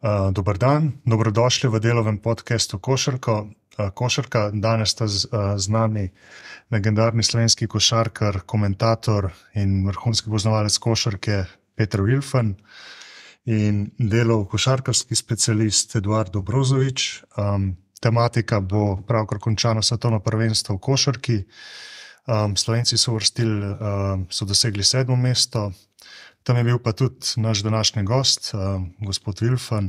Dober dan, dobrodošli v delovem podcastu Košarka. Danes sta z nami legendarni slovenski košarkar, komentator in vrhunski poznavalec košarke Peter Vilfan in delov košarkarski specialist Eduardo Brozović. Tematika bo pravkar končano svetovno prvenstvo v košarki. Slovenci so dosegli 7. mesto. Tam je bil pa tudi naš današnji gost, gospod Vilfan.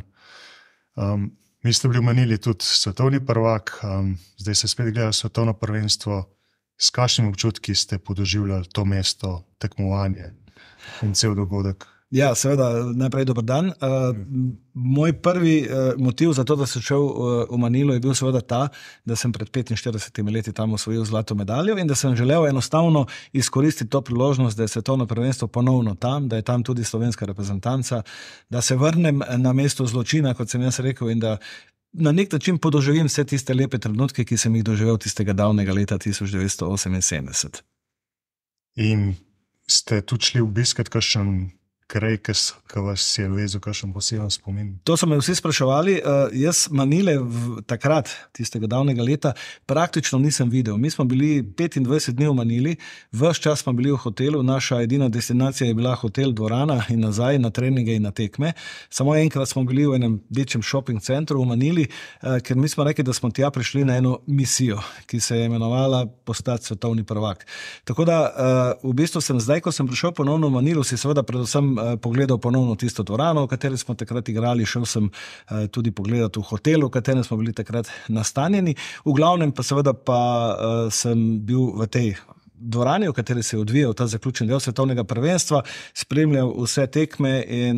Vi ste bili v Manili tudi svetovni prvak, zdaj se spet gleda svetovno prvenstvo. S kakšnimi občutki ste podoživljali to mesto, tekmovanje in cel dogodek? Ja, seveda, najprej dober dan. Moj prvi motiv za to, da sem šel v Manilo, je bil seveda ta, da sem pred 45 leti tam osvojil zlato medaljo in da sem želel enostavno izkoristiti to priložnost, da je svetovno prvenstvo ponovno tam, da je tam tudi slovenska reprezentanca, da se vrnem na mesto zločina, kot sem jaz rekel, in da na nek način podoživim vse tiste lepe trenutke, ki sem jih doživel tistega davnega leta 1978. In ste tudi šli obiskat kakšen kraj, ki vas je vezal, kakšen poseben spomin? To so me vsi spraševali. Jaz Manile takrat, tistega davnega leta, praktično nisem videl. Mi smo bili 25 dni v Manili, ves čas smo bili v hotelu, naša edina destinacija je bila hotel Dvorana in nazaj na treninge in na tekme. Samo enkrat smo bili v enem večjem shopping centru v Manili, ker mi smo rekli, da smo tja prišli na eno misijo, ki se je imenovala postati svetovni prvak. Tako da v bistvu sem zdaj, ko sem prišel ponovno v Manilu, si seveda predvsem pogledal ponovno tisto dvorano, v kateri smo takrat igrali, šel sem tudi pogledati v hotelu, v katerem smo bili takrat nastanjeni. V glavnem pa seveda sem bil v tej dvorani, v kateri se je odvijal ta zaključen del svetovnega prvenstva, spremljal vse tekme in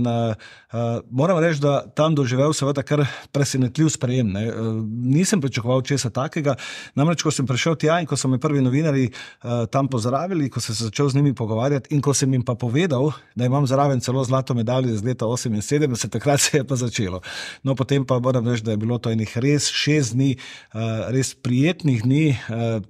moram reči, da tam doživel seveda kar presenetljiv sprejem. Nisem pričakoval česa takega, namreč ko sem prišel tja in ko so me prvi novinarji tam pozdravili, ko sem se začel z njimi pogovarjati in ko sem jim pa povedal, da imam zraven celo zlato medaljo iz leta 78, takrat se je pa začelo. No, potem pa moram reči, da je bilo to enih res 6 dni, res prijetnih dni.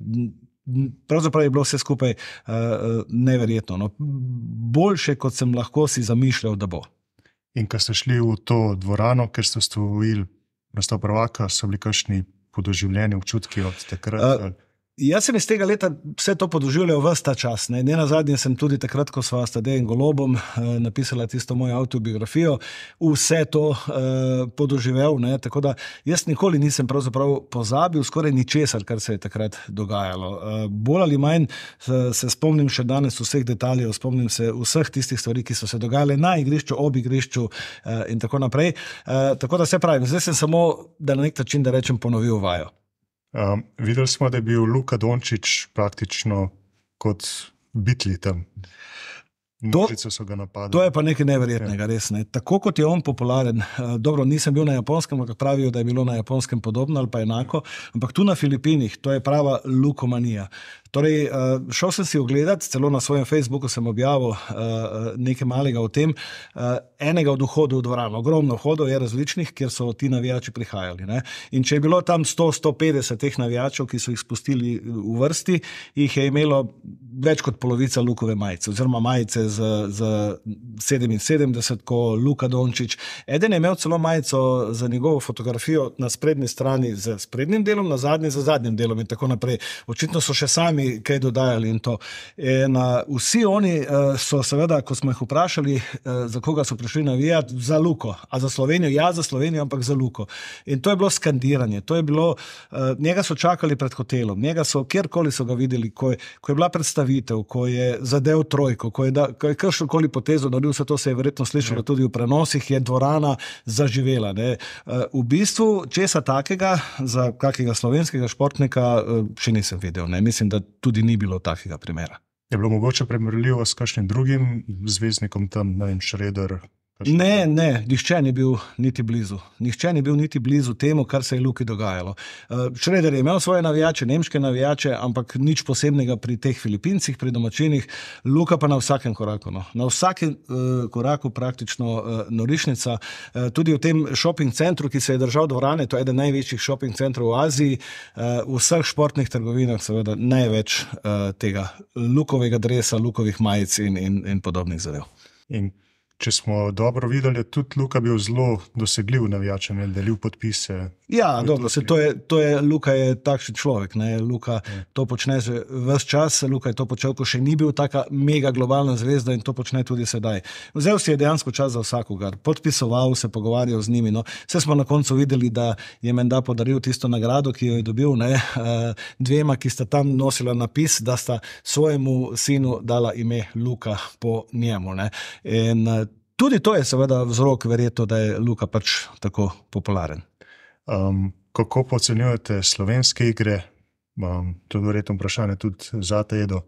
Pravzaprav je bilo vse skupaj neverjetno. No. Boljše, kot sem lahko si zamišljal, da bo. In ko ste šli v to dvorano, ker ste osvojili naslov prvaka, so bili kakšni podoživljeni občutki od takrat? Jaz sem iz tega leta vse to podoživljal ves ta čas. Ne nazadnje sem tudi takrat, ko sva s Tadejem Golobom napisala tisto mojo avtobiografijo, vse to podoživel. Tako da jaz nikoli nisem pravzaprav pozabil skoraj ničesar, kar se je takrat dogajalo. Bolj ali manj se spomnim še danes vseh detaljev, spomnim se vseh tistih stvari, ki so se dogajale na igrišču, ob igrišču in tako naprej. Tako da se pravim, zdaj sem samo, da na nek način, da rečem, ponovil vajo. Videli smo, da je bil Luka Dončić praktično kot bitli tam. Množice so ga napadali. To je pa nekaj neverjetnega, res. Ne. Tako kot je on popularen, dobro, nisem bil na Japonskem, ampak pravijo, da je bilo na Japonskem podobno ali pa enako, ampak tu na Filipinih, to je prava lukomanija. Torej, šel sem si ogledati, celo na svojem Facebooku sem objavil nekaj malega o tem, enega od vhodov v dvorano, ogromno vhodov je različnih, kjer so ti navijači prihajali. Ne. In če je bilo tam 100-150 teh navijačev, ki so jih spustili v vrsti, jih je imelo več kot polovica Lukove majice, oziroma majice z 77, ko Luka Dončić. Eden je imel celo majico za njegovo fotografijo na sprednji strani z sprednjim delom, na zadnji z zadnjim delom in tako naprej. Očitno so še sami kaj dodajali in to. In vsi oni so seveda, ko smo jih vprašali, za koga so prišli navijati, za Luko. A za Slovenijo? Ja, za Slovenijo, ampak za Luko. In to je bilo skandiranje. To je bilo, njega so čakali pred hotelom, njega so, kjerkoli so ga videli, ko je bila predstavitev, ko je zadev trojko, ko je kakšnokoli potezo naredil, vse to se je verjetno slišalo tudi v prenosih, je dvorana zaživela. Ne. V bistvu česa takega za kakega slovenskega športnika še nisem videl. Ne. Mislim, da tudi ni bilo takega primera. Je bilo mogoče primerljivo s kakšnim drugim zvezdnikom tam, Šreder? Ne, nihče ni bil niti blizu. Nihče ni bil niti blizu temu, kar se je Luki dogajalo. Šreder je imel svoje navijače, nemške navijače, ampak nič posebnega pri teh Filipincih, pri domačinih. Luka pa na vsakem koraku. No. Na vsakem koraku praktično norišnica. Tudi v tem shopping centru, ki se je držal dvorane, to je eden največjih shopping centrov v Aziji, v vseh športnih trgovinah seveda največ tega Lukovega dresa, Lukovih majic in podobnih zadev. In če smo dobro videli, je tudi Luka bil zelo dosegljiv navijačem, je delil podpise. Ja, dobro, Luka je takšen človek, ne? Luka to počne že ves čas, Luka je to počel, ko še ni bil taka mega globalna zvezda in to počne tudi sedaj. Vzel si je dejansko čas za vsakogar, podpisoval se, pogovarjal z njimi, no. Vse smo na koncu videli, da je menda podaril tisto nagrado, ki jo je dobil, ne? Dvema, ki sta tam nosila napis, da sta svojemu sinu dala ime Luka po njemu, ne? In tudi to je seveda vzrok verjetno, da je Luka pač tako popularen. Kako ocenjujete slovenske igre? To je verjetno vprašanje tudi zate, Edo.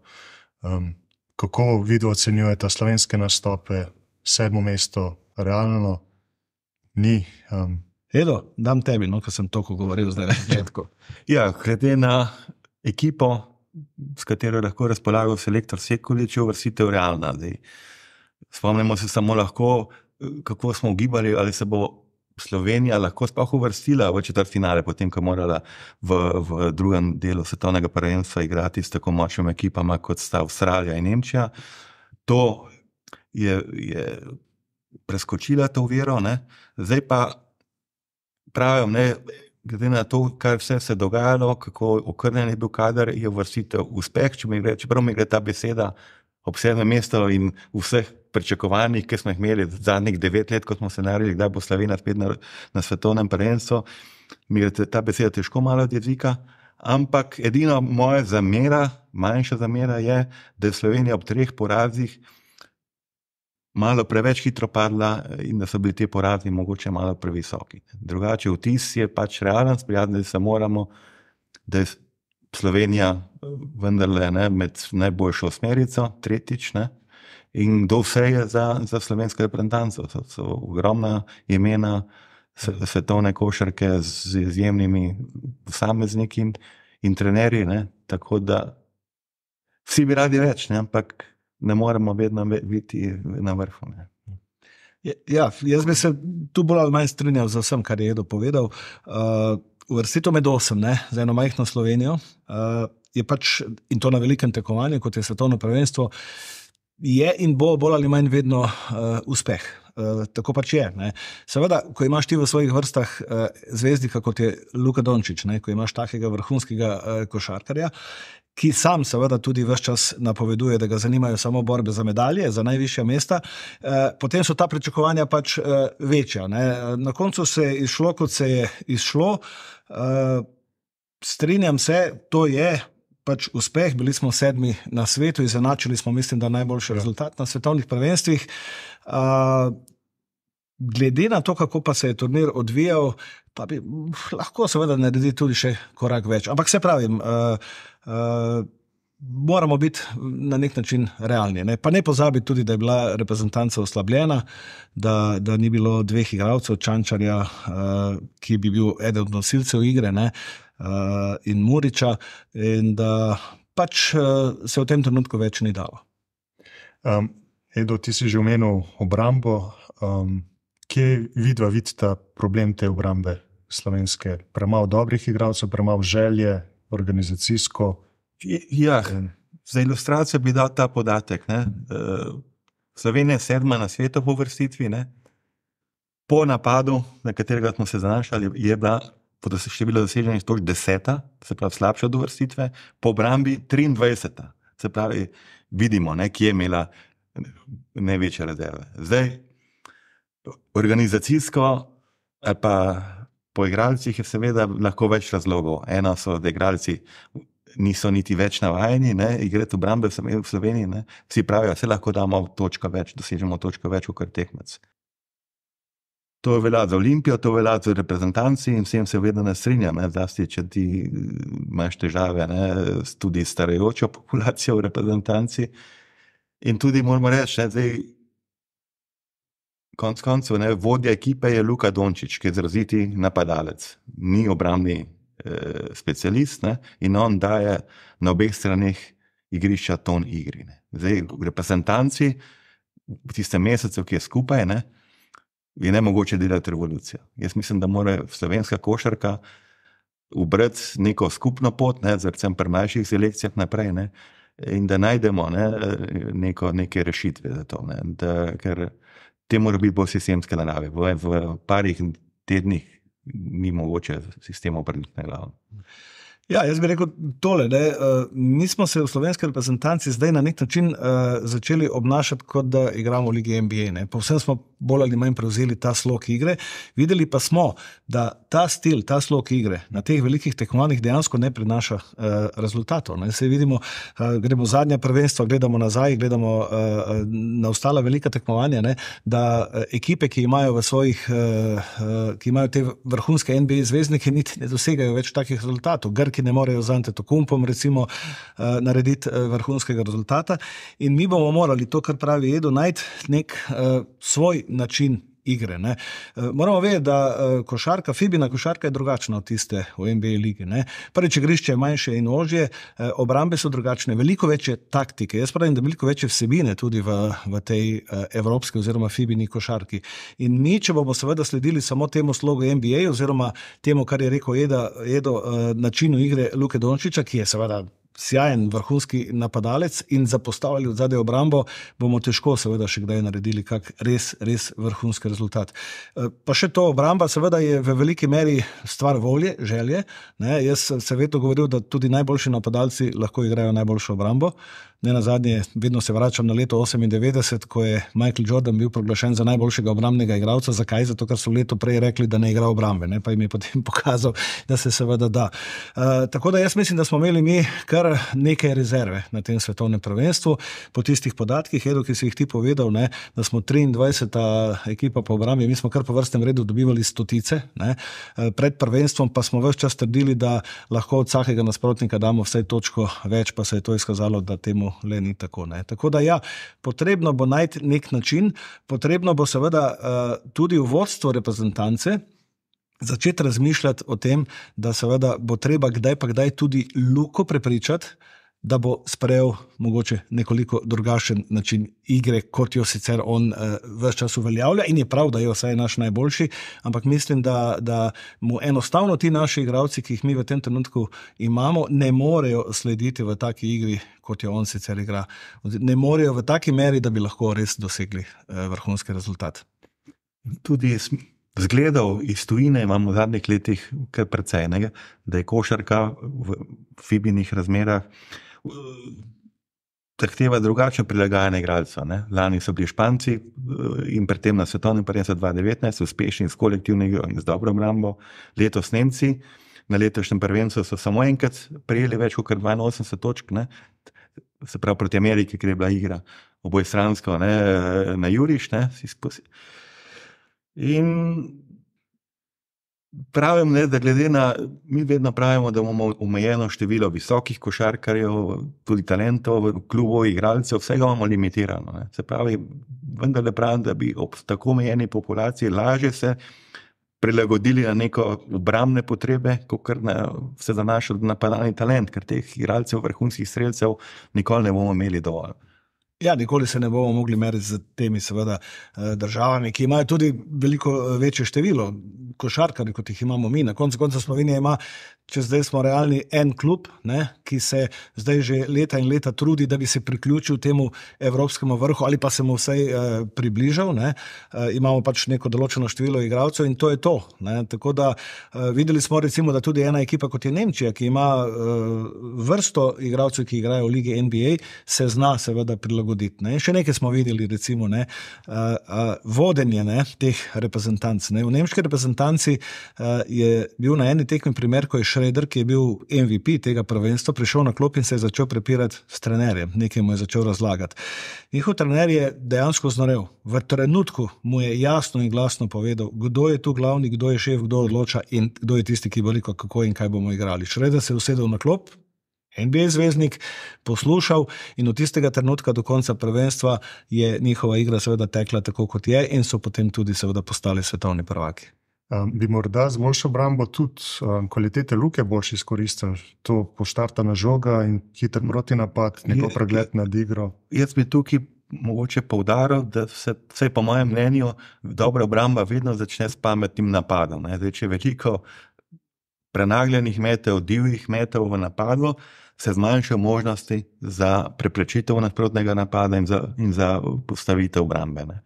Kako vi ocenjujete slovenske nastope? 7. mesto, realno? Ni? Edo, dam tebi, no, ko sem toliko govoril zdaj na začetku. Ja, glede na ekipo, s katero lahko razpolagal selektor Sekulič, je uvrstitev realna. Spomnimo se samo lahko, kako smo ugibali, ali se bo Slovenija lahko sploh uvrstila v četrtfinale, potem ko morala v drugem delu svetovnega prvenstva igrati s tako močnimi ekipama, kot sta Avstralija in Nemčija. To je preskočila to oviro, ne. Zdaj pa pravim, ne, glede na to, kar vse se dogajalo, kako okrnjen je bil kader, je uvrstitev uspeh, čeprav mi gre ta beseda ob 7. mestu in vseh pričakovanjih, ki smo jih imeli zadnjih 9 let, ko smo se naredili, kdaj bo Slovenija spet na svetovnem prvenstvu, mi je ta beseda težko malo od jezika, ampak edino moja zamera, manjša zamera je, da je Slovenija ob 3 porazih malo preveč hitro padla in da so bili te porazi mogoče malo previsoki. Drugače vtis je pač realen, sprijazniti se moramo, da je Slovenija vendarle, ne, med najboljšo osmerico, tretjič, ne, in kdo vse je za slovensko reprezentanco. So ogromna imena svetovne košarke z izjemnimi posamezniki in trenerji, ne, tako da vsi bi radi več, ne, ampak ne moremo vedno biti na vrhu. Ne. Ja, jaz bi se tu bolj ali manj strinjal z vsem, kar je Edo povedal. Uvrstitev med 8, ne, za eno majhno Slovenijo, je pač, in to na velikem tekmovanju, kot je svetovno prvenstvo, je in bo bolj ali manj vedno uspeh. Tako pač je. Ne. Seveda, ko imaš ti v svojih vrstah zvezdika, kot je Luka Dončić, ne, ko imaš takega vrhunskega košarkarja, ki sam seveda tudi ves čas napoveduje, da ga zanimajo samo borbe za medalje, za najvišja mesta, potem so ta pričakovanja pač večja. Ne. Na koncu se je izšlo, kot se je izšlo. Strinjam se, to je pač uspeh, bili smo 7. na svetu, izenačili smo, mislim, da najboljši rezultat na svetovnih prvenstvih. Glede na to, kako pa se je turnir odvijal, pa bi lahko seveda naredili tudi še korak več. Ampak se pravim, moramo biti na nek način realni. Ne? Pa ne pozabiti tudi, da je bila reprezentanca oslabljena, da ni bilo 2 igralcev, Čančarja, ki bi bil eden od nosilcev igre, ne? In Muriča, in da pač se v tem trenutku več ni dalo. Edo, ti si že omenil obrambo. Kje vidva vidita problem te obrambe slovenske? Premalo dobrih igralcev, premalo želje, organizacijsko? Ja, za ilustracijo bi dal ta podatek. Ne? Slovenija je 7. na svetu po uvrstitvi. Po napadu, na katerega smo se zanašali, je bila po številu doseženih točk 10., se pravi slabša od uvrstitve, po obrambi 23. Se pravi, vidimo, ne, kje je imela največje rezerve. Zdaj, organizacijsko ali pa po igralcih je seveda lahko več razlogov. Eno so, da igralci niso niti več navajeni, ne, igrati obrambe v Sloveniji, ne. Vsi pravijo, se lahko damo točko več, dosežemo točko več kot tekmec. To velja za Olimpijo, to velja za reprezentanci in vsem se vedno ne strinjam, ne, zlasti, če ti imaš težave, ne, tudi starajočo populacijo v reprezentanci. In tudi moramo reči, ne, zdaj, konec koncev, ne, vodja ekipe je Luka Dončić, ki je izraziti napadalec, ni obrambni specialist, ne, in on daje na obeh straneh igrišča ton igri. Ne. Zdaj, v reprezentanci, v tistem mesecu, ki je skupaj, ne, je nemogoče delati revolucijo. Jaz mislim, da mora slovenska košarka ubrati neko skupno pot, ne, predvsem pri mlajših selekcijah naprej, ne, in da najdemo, ne, neke rešitve za to. Ne, ker te mora biti bolj sistemske narave. V parih tednih ni mogoče sistem obrniti na glavo. Ja, jaz bi rekel tole, da mi smo se v slovenski reprezentanci zdaj na nek način začeli obnašati, kot da igramo v Ligi NBA. Ne. Povsem smo bolj ali manj prevzeli ta slog igre, videli pa smo, da ta stil, ta slog igre na teh velikih tekmovanjih dejansko ne prinaša rezultatov. Ne. Se vidimo, gremo zadnja prvenstva, gledamo nazaj, gledamo na ostala velika tekmovanja, ne, da ekipe, ki imajo v svojih, ki imajo te vrhunske NBA zvezdnike, niti ne dosegajo več takih rezultatov. Grki ne morejo z Antetokounmpom recimo narediti vrhunskega rezultata in mi bomo morali to, kar pravi Edo, najti nek svoj način igre. Ne. Moramo vedeti, da košarka, Fibina košarka je drugačna od tiste v NBA ligi. Ne. Prvič, igrišče je manjše in ožje, obrambe so drugačne, veliko več je taktike. Jaz pravim, da veliko več je vsebine tudi v tej evropski oziroma Fibini košarki. In mi, če bomo seveda sledili samo temu slogu NBA oziroma temu, kar je rekel Edo, načinu igre Luke Dončića, ki je seveda sjajen vrhunski napadalec in zapostavili od zadaj obrambo, bomo težko seveda še kdaj naredili kak res vrhunski rezultat. Pa še to, obramba seveda je v veliki meri stvar volje, želje. Ne? Jaz se vedno govoril, da tudi najboljši napadalci lahko igrajo najboljšo obrambo. Ne nazadnje, vedno se vračam na leto 98, ko je Michael Jordan bil proglašen za najboljšega obrambnega igralca. Zakaj? Zato, ker so leto prej rekli, da ne igra obrambe, ne? Pa jim je potem pokazal, da se seveda da. Tako da jaz mislim, da smo imeli mi kar nekaj rezerve na tem svetovnem prvenstvu. Po tistih podatkih, Edo, ki si jih ti povedal, ne, da smo 23. ekipa po obrambi, mi smo kar po vrstnem redu dobivali stotice. Ne? Pred prvenstvom pa smo ves čas trdili, da lahko od vsakega nasprotnika damo vsaj točko več, pa se je to izkazalo, da temu le ni tako. Ne. Tako da ja, potrebno bo najti nek način, potrebno bo seveda tudi v vodstvo reprezentance začeti razmišljati o tem, da seveda bo treba kdaj pa kdaj tudi Luko prepričati, da bo sprejel mogoče nekoliko drugačen način igre, kot jo sicer on ves čas uveljavlja in je prav, da je vsaj naš najboljši, ampak mislim, da mu enostavno ti naši igralci, ki jih mi v tem trenutku imamo, ne morejo slediti v taki igri, kot jo on sicer igra. Ne morejo v taki meri, da bi lahko res dosegli vrhunski rezultat. Tudi zgledov iz tujine imamo v zadnjih letih kar precej, da je košarka v Fibinih razmerah zahteva drugačno prilagajanje igralcev. Lani so bili Španci in predtem na svetovnem prvenstvu 2019 uspešni s kolektivno igro in z dobro obrambo. Letos Nemci na letošnjem prvenstvu so samo enkrat prejeli več kot 82 točk, se pravi proti Ameriki, ker je bila igra obojestransko na juriš. In pravim, da glede na, mi vedno pravimo, da imamo omejeno število visokih košarkarjev, tudi talentov, klubov, igralcev, vsega imamo limitirano. Se pravi, vendar pravim, da bi ob tako omejeni populaciji lažje se prilagodili na neko obrambne potrebe, kot se zanaša na napadalni talent, ker teh igralcev, vrhunskih strelcev nikoli ne bomo imeli dovolj. Ja, nikoli se ne bomo mogli meriti z temi seveda državami, ki imajo tudi veliko večje število košarkarjev, kot jih imamo mi. Na koncu Slovenija ima, če zdaj smo realni, en klub, ki se zdaj že leta in leta trudi, da bi se priključil temu evropskemu vrhu ali pa se mu vsaj približal. Imamo pač neko določeno število igralcev in to je to. Tako da videli smo recimo, da tudi ena ekipa kot je Nemčija, ki ima vrsto igralcev, ki igrajo v Ligi NBA, se zna seveda prilagoditi. Še nekaj smo videli, recimo, vodenje teh reprezentanc. V nemški reprezentanci je bil na eni tekmi primer, ko je Schroeder, ki je bil MVP tega prvenstva, prišel na klop in se je začel prepirati s trenerjem. Nekaj mu je začel razlagati. Njihov trener je dejansko znorel. V trenutku mu je jasno in glasno povedal, kdo je tu glavni, kdo je šef, kdo odloča in kdo je tisti, ki bo rekel, kako in kaj bomo igrali. Schroeder se je usedel na klop, NBA zvezdnik, poslušal in od tistega trenutka do konca prvenstva je njihova igra seveda tekla tako, kot je in so potem tudi seveda postali svetovni prvaki. Bi morda z boljšo obrambo tudi kvalitete Luke boljše izkoristili? To poštartana žoga in hiter protinapad, neko pregled nad igro? Jaz bi tukaj mogoče poudaril, da se, vsaj po mojem mnenju, dobra obramba vedno začne s pametnim napadom. Zdaj, če je veliko prenagljenih metov, divjih metov v napadu, se zmanjšajo možnosti za preprečitev nasprotnega napada in za postavitev obrambe.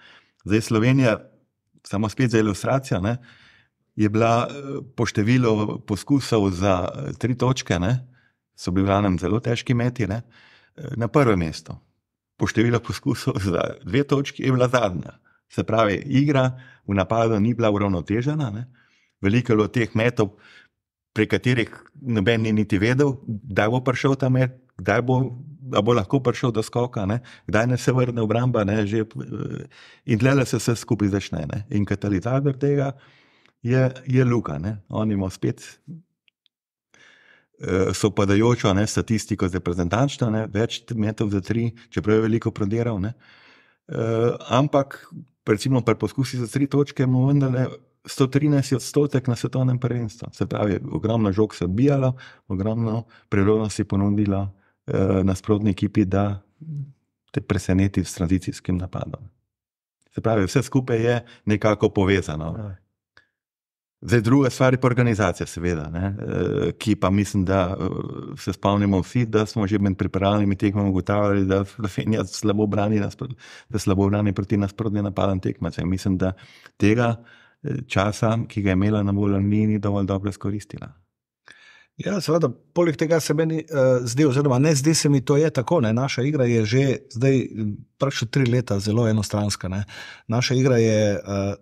Zdaj Slovenija, samo spet za ilustracijo, ne, je bila po številu poskusov za 3 točke, ne, so bili v glavnem zelo težki meti, ne, na prvem mestu. Po številu poskusov za 2 točki je bila zadnja. Se pravi, igra v napadu ni bila uravnotežena, ne. Veliko je bilo teh metov, pri katerih noben ni niti vedel, kdaj bo prišel ta met, kdaj bo lahko prišel do skoka, ne? Kdaj ne se vrne obramba, ne? In tle se vse skupaj začne. Ne? In katalizator tega je Luka. Ne? On ima spet sopadajočo statistiko z reprezentančno, ne? Več metov za 3, čeprav je veliko prodiral. Ne? Ampak recimo pri poskusi za 3 točke mu vendarle 113% na svetovnem prvenstvu. Se pravi, ogromno žog se odbijalo, ogromno priložnosti ponudilo nasprotni ekipi, da te preseneti s tranzicijskim napadom. Se pravi, vse skupaj je nekako povezano. Zdaj, druga stvar je pa organizacija, seveda, ne? Ki pa mislim, da se spomnimo vsi, da smo že med pripravljenimi tekmami ugotavljali, da Slovenija slabo brani proti nasprotnim napadom tekmecev. Mislim, da tega časa, ki ga je imela na voljo, ni dovolj dobro izkoristila. Ja, seveda, poleg tega se meni zdi, oziroma ne zdi se mi, to je tako, ne? Naša igra je že zdaj praktično 3 leta zelo enostranska. Ne? Naša igra je,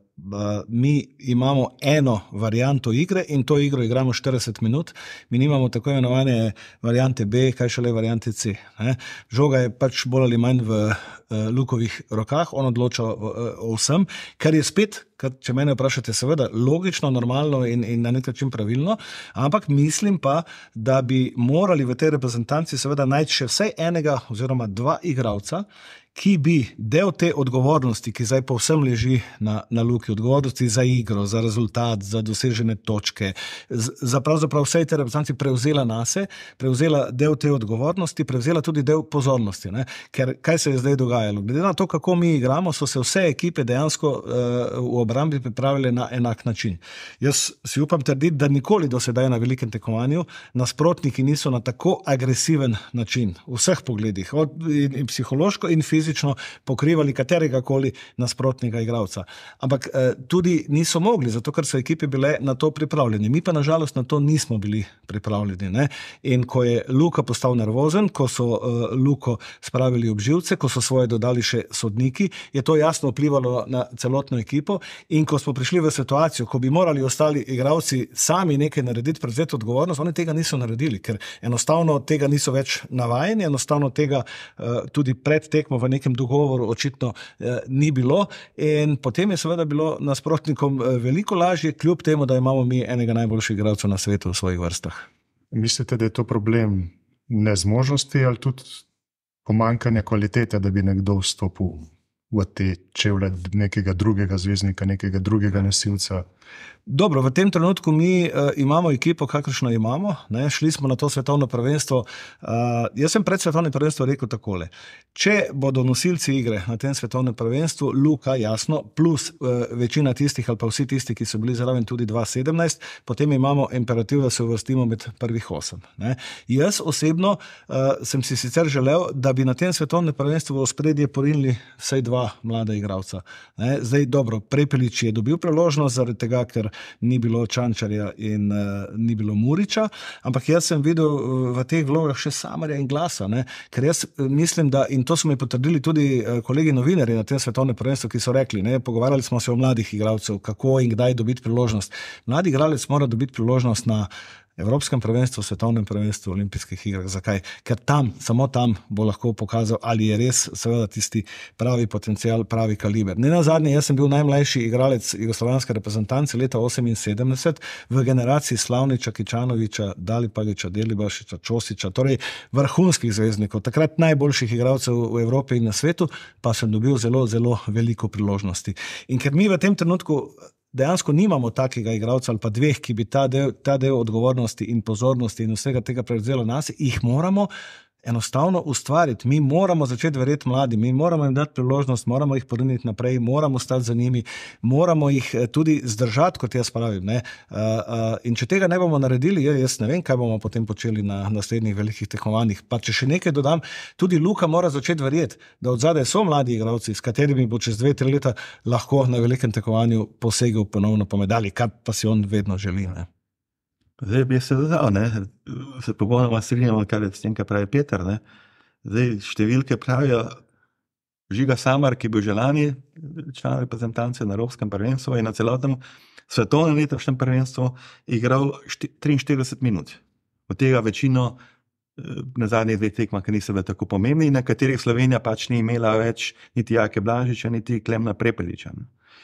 mi imamo eno varianto igre in to igro igramo 40 minut, mi nimamo tako imenovane variante B, kaj šele variante C. Ne? Žoga je pač bolj ali manj v Lukovih rokah, on odloča o vsem, kar je spet, če mene vprašate, seveda logično, normalno in na nek način pravilno, ampak mislim pa, da bi morali v tej reprezentanci seveda najti še vsaj enega oziroma 2 igralca, ki bi del te odgovornosti, ki zdaj povsem leži na Luki, odgovornosti za igro, za rezultat, za dosežene točke, za pravzaprav vse te reprezentanci prevzela nase, prevzela del te odgovornosti, prevzela tudi del pozornosti. Ne? Ker kaj se je zdaj dogajalo? Glede na to, kako mi igramo, so se vse ekipe dejansko v obrambi pripravile na enak način. Jaz si upam trditi, da nikoli do sedaj na velikem tekmovanju nasprotniki niso na tako agresiven način, v vseh pogledih, in psihološko in fizično pokrivali katerega koli nasprotnega igralca. Ampak tudi niso mogli, zato ker so ekipe bile na to pripravljeni. Mi pa nažalost na to nismo bili pripravljeni. Ne? In ko je Luka postal nervozen, ko so Luko spravili ob živce, ko so svoje dodali še sodniki, je to jasno vplivalo na celotno ekipo in ko smo prišli v situacijo, ko bi morali ostali igralci sami nekaj narediti, prevzeti odgovornost, oni tega niso naredili, ker enostavno tega niso več navajeni, enostavno tega tudi pred tekmo v nekem dogovoru očitno ni bilo in potem je seveda bilo nasprotnikom veliko lažje, kljub temu, da imamo mi enega najboljših igralcev na svetu v svojih vrstah. Mislite, da je to problem nezmožnosti ali tudi pomanjkanja kvalitete, da bi nekdo vstopil v te čevlje nekega drugega zvezdnika, nekega drugega nosilca? Dobro, v tem trenutku mi imamo ekipo, kakršno imamo, ne? Šli smo na to svetovno prvenstvo. Jaz sem pred svetovnim prvenstvom rekel takole, če bodo nosilci igre na tem svetovnem prvenstvu, Luka, jasno, plus večina tistih ali pa vsi tisti, ki so bili zraven tudi 2017, potem imamo imperativ, da se uvrstimo med prvih 8. Ne? Jaz osebno sem si sicer želel, da bi na tem svetovnem prvenstvu v ospredje porinili vsaj 2 mlada igralca. Ne? Zdaj, dobro, Prepelič je dobil priložnost zaradi tega, ker ni bilo Čančarja in ni bilo Muriča, ampak jaz sem videl v teh vlogah še Samarja in Glasa, ne? Ker jaz mislim, da, in to so mi potrdili tudi kolegi novinarji na tem svetovnem prvenstvu, ki so rekli, ne, pogovarjali smo se o mladih igralcev, kako in kdaj dobiti priložnost. Mladi igralec mora dobiti priložnost na Evropskem prvenstvu, svetovnem prvenstvu, olimpijskih igrah. Zakaj? Ker tam, samo tam bo lahko pokazal, ali je res seveda tisti pravi potencial, pravi kaliber. Ne nazadnje, jaz sem bil najmlajši igralec jugoslovanske reprezentance leta 1978 v generaciji Slavniča, Kičanoviča, Dalipagića, Delibašića, Čosića, torej vrhunskih zvezdnikov, takrat najboljših igralcev v Evropi in na svetu, pa sem dobil zelo, zelo veliko priložnosti. In ker mi v tem trenutku dejansko nimamo takega igralca ali pa 2, ki bi ta del odgovornosti in pozornosti in vsega tega prevzelo nas, jih moramo enostavno ustvariti. Mi moramo začeti verjeti mladim, mi moramo jim dati priložnost, moramo jih poriniti naprej, moramo stati za njimi, moramo jih tudi zdržati, kot jaz pravim. Ne? In če tega ne bomo naredili, jaz ne vem, kaj bomo potem počeli na naslednjih velikih tekmovanjih. Pa če še nekaj dodam, tudi Luka mora začeti verjeti, da odzadaj so mladi igralci, s katerimi bo čez 2-3 leta lahko na velikem tekmovanju posegel ponovno po medalji, kar pa si on vedno želi. Ne? Zdaj bi se dodal, se popolnoma strinjamo, kar je s tem, kar pravi Peter. Ne? Zdaj številke pravijo, Žiga Samar, ki je bil že lani član reprezentance na Evropskem prvenstvu in na celotnem svetovnem letošnjem prvenstvu igral 43 minut. Od tega večino na zadnjih 2 tekmah, ki niso bile tako pomembni, na katerih Slovenija pač ni imela več niti Jake Blažiča, niti Klemna Prepeliča.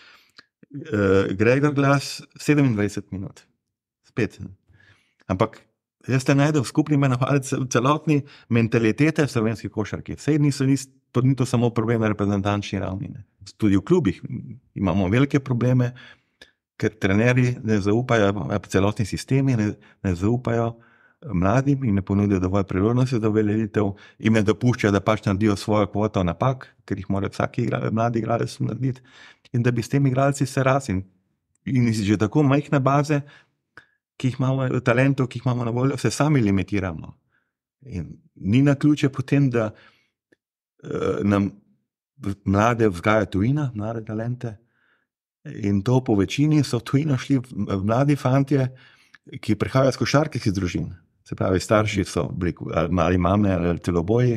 Gregor Glas 27 minut. Spet. Ampak jaz te najdem skupni imenovalec v celotni mentalitete slovenskih košarki. Vsej to ni to samo problem na reprezentančni ravni. Ne. Tudi v klubih imamo velike probleme, ker trenerji ne zaupajo, celotni sistemi ne zaupajo mladim in ne ponudijo dovolj priložnosti za uveljavitev, jim ne dopuščajo, da pač naredijo svojo kvoto napak, ker jih mora vsak mladi igralec narediti, in da bi s temi igralci se rasli. In že tako majhne baze, ki jih imamo, talentov, ki jih imamo na voljo, se sami limitiramo. In ni naključje potem, da nam mlade vzgaja tujina, mlade talente, in to po večini so v tujino šli mladi fantje, ki prihajajo iz košarkarskih družin. Se pravi, starši so bili ali mame ali celo oboji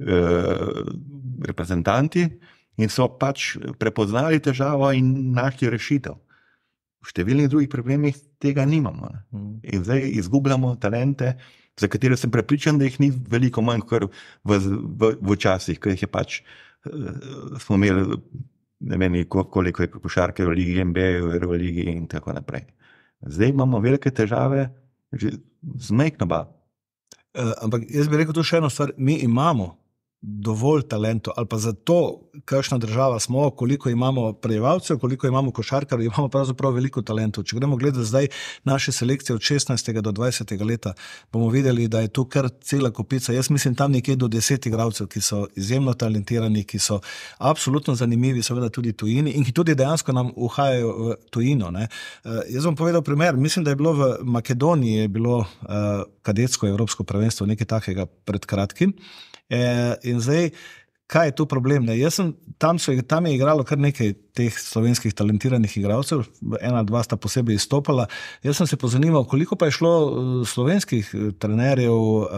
reprezentanti in so pač prepoznali težavo in našli rešitev. V številnih drugih problemih tega nimamo. Ne? In zdaj izgubljamo talente, za katere sem prepričan, da jih ni veliko manj kot v časih, ko jih je pač, smo imeli, ne vem, koliko je košarke v ligi NBA, v ligi in tako naprej. Zdaj imamo velike težave že z majhno bazo. Ampak jaz bi rekel tu še eno stvar, mi imamo dovolj talentov, ali pa za to, kakšna država smo, koliko imamo prebivalcev, koliko imamo košarkarjev, imamo pravzaprav veliko talentov. Če gremo gledati zdaj naše selekcije od 16. do 20. leta, bomo videli, da je tu kar cela kopica. Jaz mislim tam nekje do 10 igralcev, ki so izjemno talentirani, ki so absolutno zanimivi, seveda tudi tujini in ki tudi dejansko nam uhajajo v tujino. Ne. Jaz bom povedal primer, mislim, da je bilo v Makedoniji je bilo kadetsko evropsko prvenstvo, nekaj takega pred kratkim. In zdaj, kaj je tu problem? Ne? Tam je igralo kar nekaj teh slovenskih talentiranih igralcev, 1-2 sta posebej izstopala. Jaz sem se pozanimal, koliko pa je šlo slovenskih trenerjev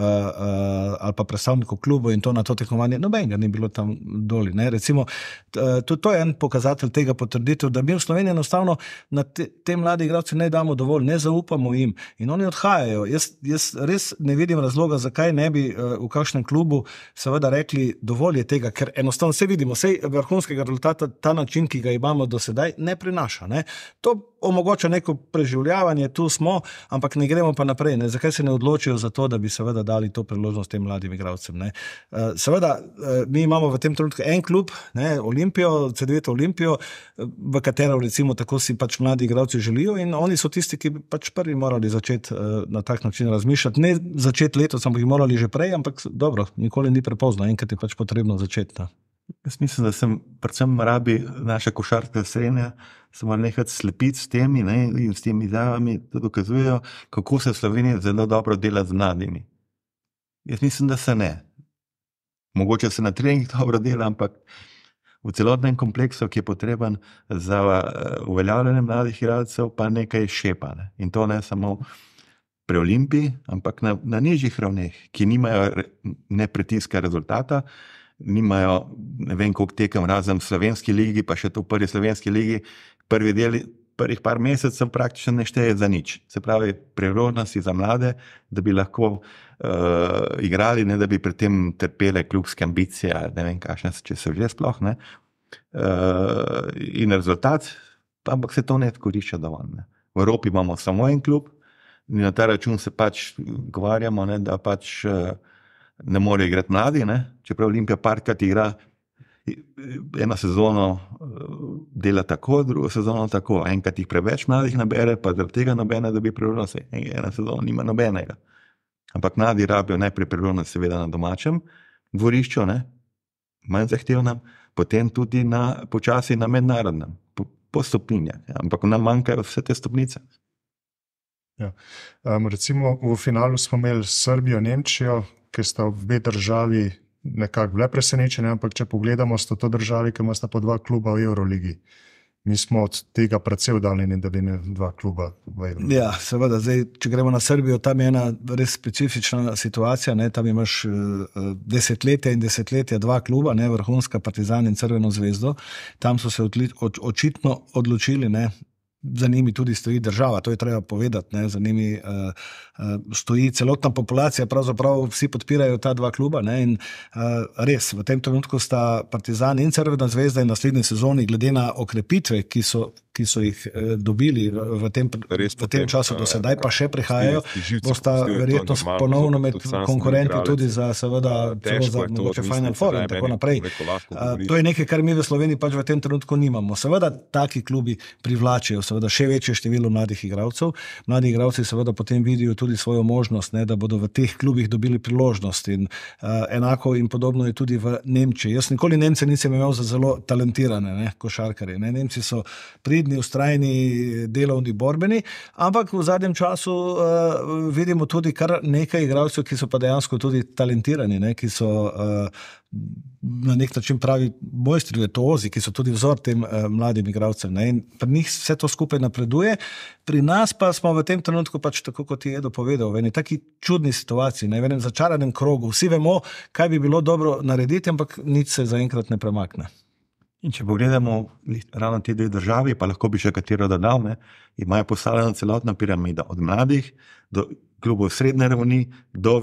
ali pa predstavnikov klubov in to na to tekmovanje. Nobenega ni bilo tam doli. Ne? Recimo, to je en pokazatelj tega potrditev, da mi v Sloveniji enostavno na te mlade igralce ne damo dovolj, ne zaupamo jim in oni odhajajo. Jaz res ne vidim razloga, zakaj ne bi v kakšnem klubu seveda rekli, dovolj je tega, ker enostavno vse vidimo, vse vrhunskega rezultata, ta način, ki ga imamo do sedaj, ne prinaša. Ne? To omogoča neko preživljavanje, tu smo, ampak ne gremo pa naprej. Ne? Zakaj se ne odločijo za to, da bi seveda dali to priložnost tem mladim igralcem? Ne? Seveda, mi imamo v tem trenutku en klub, ne? Olimpijo, C9 Olimpijo, v katero recimo tako si pač mladi igralci želijo in oni so tisti, ki pač prvi morali začeti na tak način razmišljati. Ne začeti letos, ampak jih morali že prej, ampak dobro, nikoli ni prepozno, enkrat je pač potrebno začeti. Ne? Jaz mislim, da sem predvsem rabi naša košarkarska srednja se mora nehati slepiti s temi, ne, in s temi izjavami, da dokazujejo, kako se v Sloveniji zelo dobro dela z mladimi. Jaz mislim, da se ne. Mogoče se na treningih dobro dela, ampak v celotnem kompleksu, ki je potreben za uveljavljanje mladih igralcev, pa nekaj šepa. Ne. In to ne samo pri Olimpiji, ampak na nižjih ravneh, ki nimajo ne pritiska rezultata, nimajo, ne vem koliko tekem, razen v slovenski ligi, pa še to v prvi slovenski ligi, prvi del, prvih par mesecev praktično ne šteje za nič. Se pravi, priložnosti za mlade, da bi lahko igrali, ne da bi pri tem trpele klubske ambicije, ne vem kakšne, če so že sploh, ne. In rezultat, ampak se to ne korišča dovolj. Ne. V Evropi imamo samo en klub in na ta račun se pač govarjamo, ne, da pač ne more igrati mladi, ne? Čeprav Olimpija parkrat igra eno sezono dela tako, drugo sezono tako. Enkrat jih preveč mladih nabere, pa zaradi tega nobene dobi priložnost. Ena sezona nima nobenega. Ampak mladi rabijo najprej priložnost seveda na domačem dvorišču, ne, manj zahtevnem, potem tudi počasi na mednarodnem, po stopinjah. Ampak nam manjkajo vse te stopnice. Ja. Recimo v finalu smo imeli Srbijo, Nemčijo, ki sta obe državi nekako bile presenečene, ampak če pogledamo, sta to državi, ki imata po 2 kluba v Euroligi. Mi smo od tega precej oddaljeni, da bi imeli 2 kluba v Euroligi. Ja, seveda, zdaj, če gremo na Srbijo, tam je ena res specifična situacija, ne, tam imaš desetletja in desetletja 2 kluba, ne, Vrhunska, Partizan in Crveno zvezdo, tam so se očitno odločili, ne, za njimi tudi stoji država, to je treba povedati, ne, za njimi stoji celotna populacija, pravzaprav vsi podpirajo ta 2 kluba, ne, in res, v tem trenutku sta Partizan in Crvena zvezda in naslednji sezoni, glede na okrepitve, ki so jih dobili v tem času do sedaj, pa še prihajajo, bosta verjetno ponovno med konkurenti tudi za seveda za mogoče Final Four in tako naprej. To je nekaj, kar mi v Sloveniji pač v tem trenutku nimamo. Seveda taki klubi privlačijo seveda še večje število mladih igralcev. Mladi igralci seveda potem vidijo tudi svojo možnost, ne, da bodo v teh klubih dobili priložnost in enako in podobno je tudi v Nemčiji. Jaz nikoli Nemce nisem imel za zelo talentirane, ne, košarkarje. Ne. Nemci so pridni, ustrajni, delovni, borbeni, ampak v zadnjem času vidimo tudi kar nekaj igralcev, ki so pa dejansko tudi talentirani, ne, ki so na nek način pravi mojstri, virtuozi, ki so tudi vzor tem mladim igralcem. Ne? In pri njih vse to skupaj napreduje. Pri nas pa smo v tem trenutku pač tako, kot je Edo povedal, v eni taki čudni situaciji, ne? V enem začaranem krogu. Vsi vemo, kaj bi bilo dobro narediti, ampak nič se zaenkrat ne premakne. In če pogledamo ravno te 2 državi, pa lahko bi še katero dodal, ne, imajo postavljeno celotna piramida, od mladih do klubov srednje ravni, do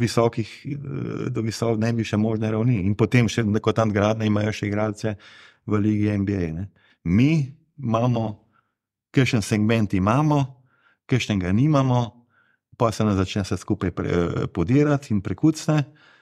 najvišje možne ravni. In potem še kot nadgradnje imajo še igralce v ligi NBA. Ne. Mi imamo, kakšen segment imamo, kakšnega nimamo, pa se nas začne se skupaj podirati in prekucne.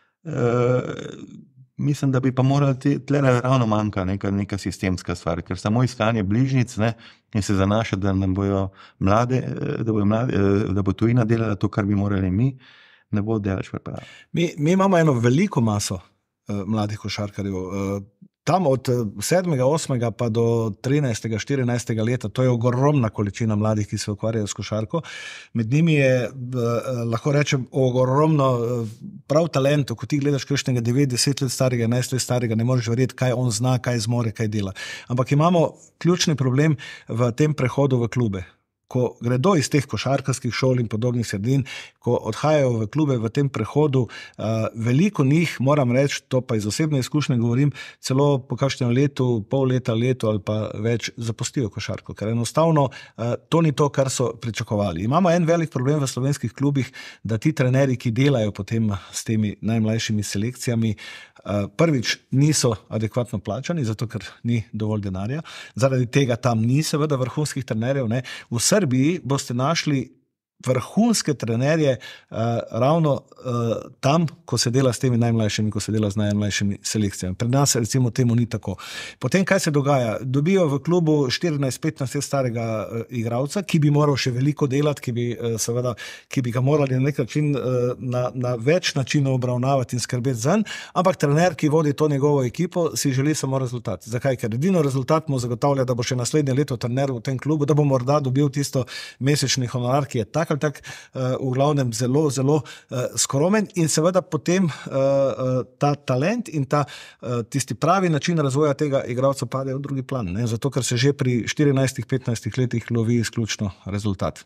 Mislim, da bi pa morali tle ravno manjka neka sistemska stvar, ker samo iskanje bližnjic, ne, in se zanaša, da nam bojo mlade, da bo tujina delala to, kar bi morali mi, ne bo delač pripravljati. Mi imamo eno veliko maso mladih košarkarjev. Tam od 7., 8. pa do 13., 14. leta, to je ogromna količina mladih, ki se ukvarjajo s košarko. Med njimi je, lahko rečem, ogromno prav talentov, ko ti gledaš kakšnega 9-10 let starega, 11 let starega, ne moreš verjeti, kaj on zna, kaj zmore, kaj dela. Ampak imamo ključni problem v tem prehodu v klube. Ko gredo iz teh košarkarskih šol in podobnih sredin, ko odhajajo v klube v tem prehodu, veliko njih, moram reči, to pa iz osebne izkušnje govorim, celo po kakšnem letu, pol leta, leto ali pa več zapustijo košarko, ker enostavno to ni to, kar so pričakovali. Imamo en velik problem v slovenskih klubih, da ti trenerji, ki delajo potem s temi najmlajšimi selekcijami, prvič niso adekvatno plačani, zato ker ni dovolj denarja. Zaradi tega tam ni seveda vrhunskih trenerjev. Ne. V Srbiji boste našli vrhunske trenerje ravno tam, ko se dela s temi najmlajšimi, ko se dela z najmlajšimi selekcijami. Pri nas recimo temu ni tako. Potem kaj se dogaja? Dobijo v klubu 14-15 let starega igralca, ki bi moral še veliko delati, ki bi ga morali na nek način na več načinov obravnavati in skrbeti zanj, ampak trener, ki vodi to njegovo ekipo, si želi samo rezultat. Zakaj? Ker edino rezultat mu zagotavlja, da bo še naslednje leto trener v tem klubu, da bo morda dobil tisto mesečni honorar, ki je tak ali tak v glavnem zelo, zelo skromen in seveda potem ta talent in tisti pravi način razvoja tega igralca pade v drugi plan, ne? Zato ker se že pri 14-15 letih lovi izključno rezultat.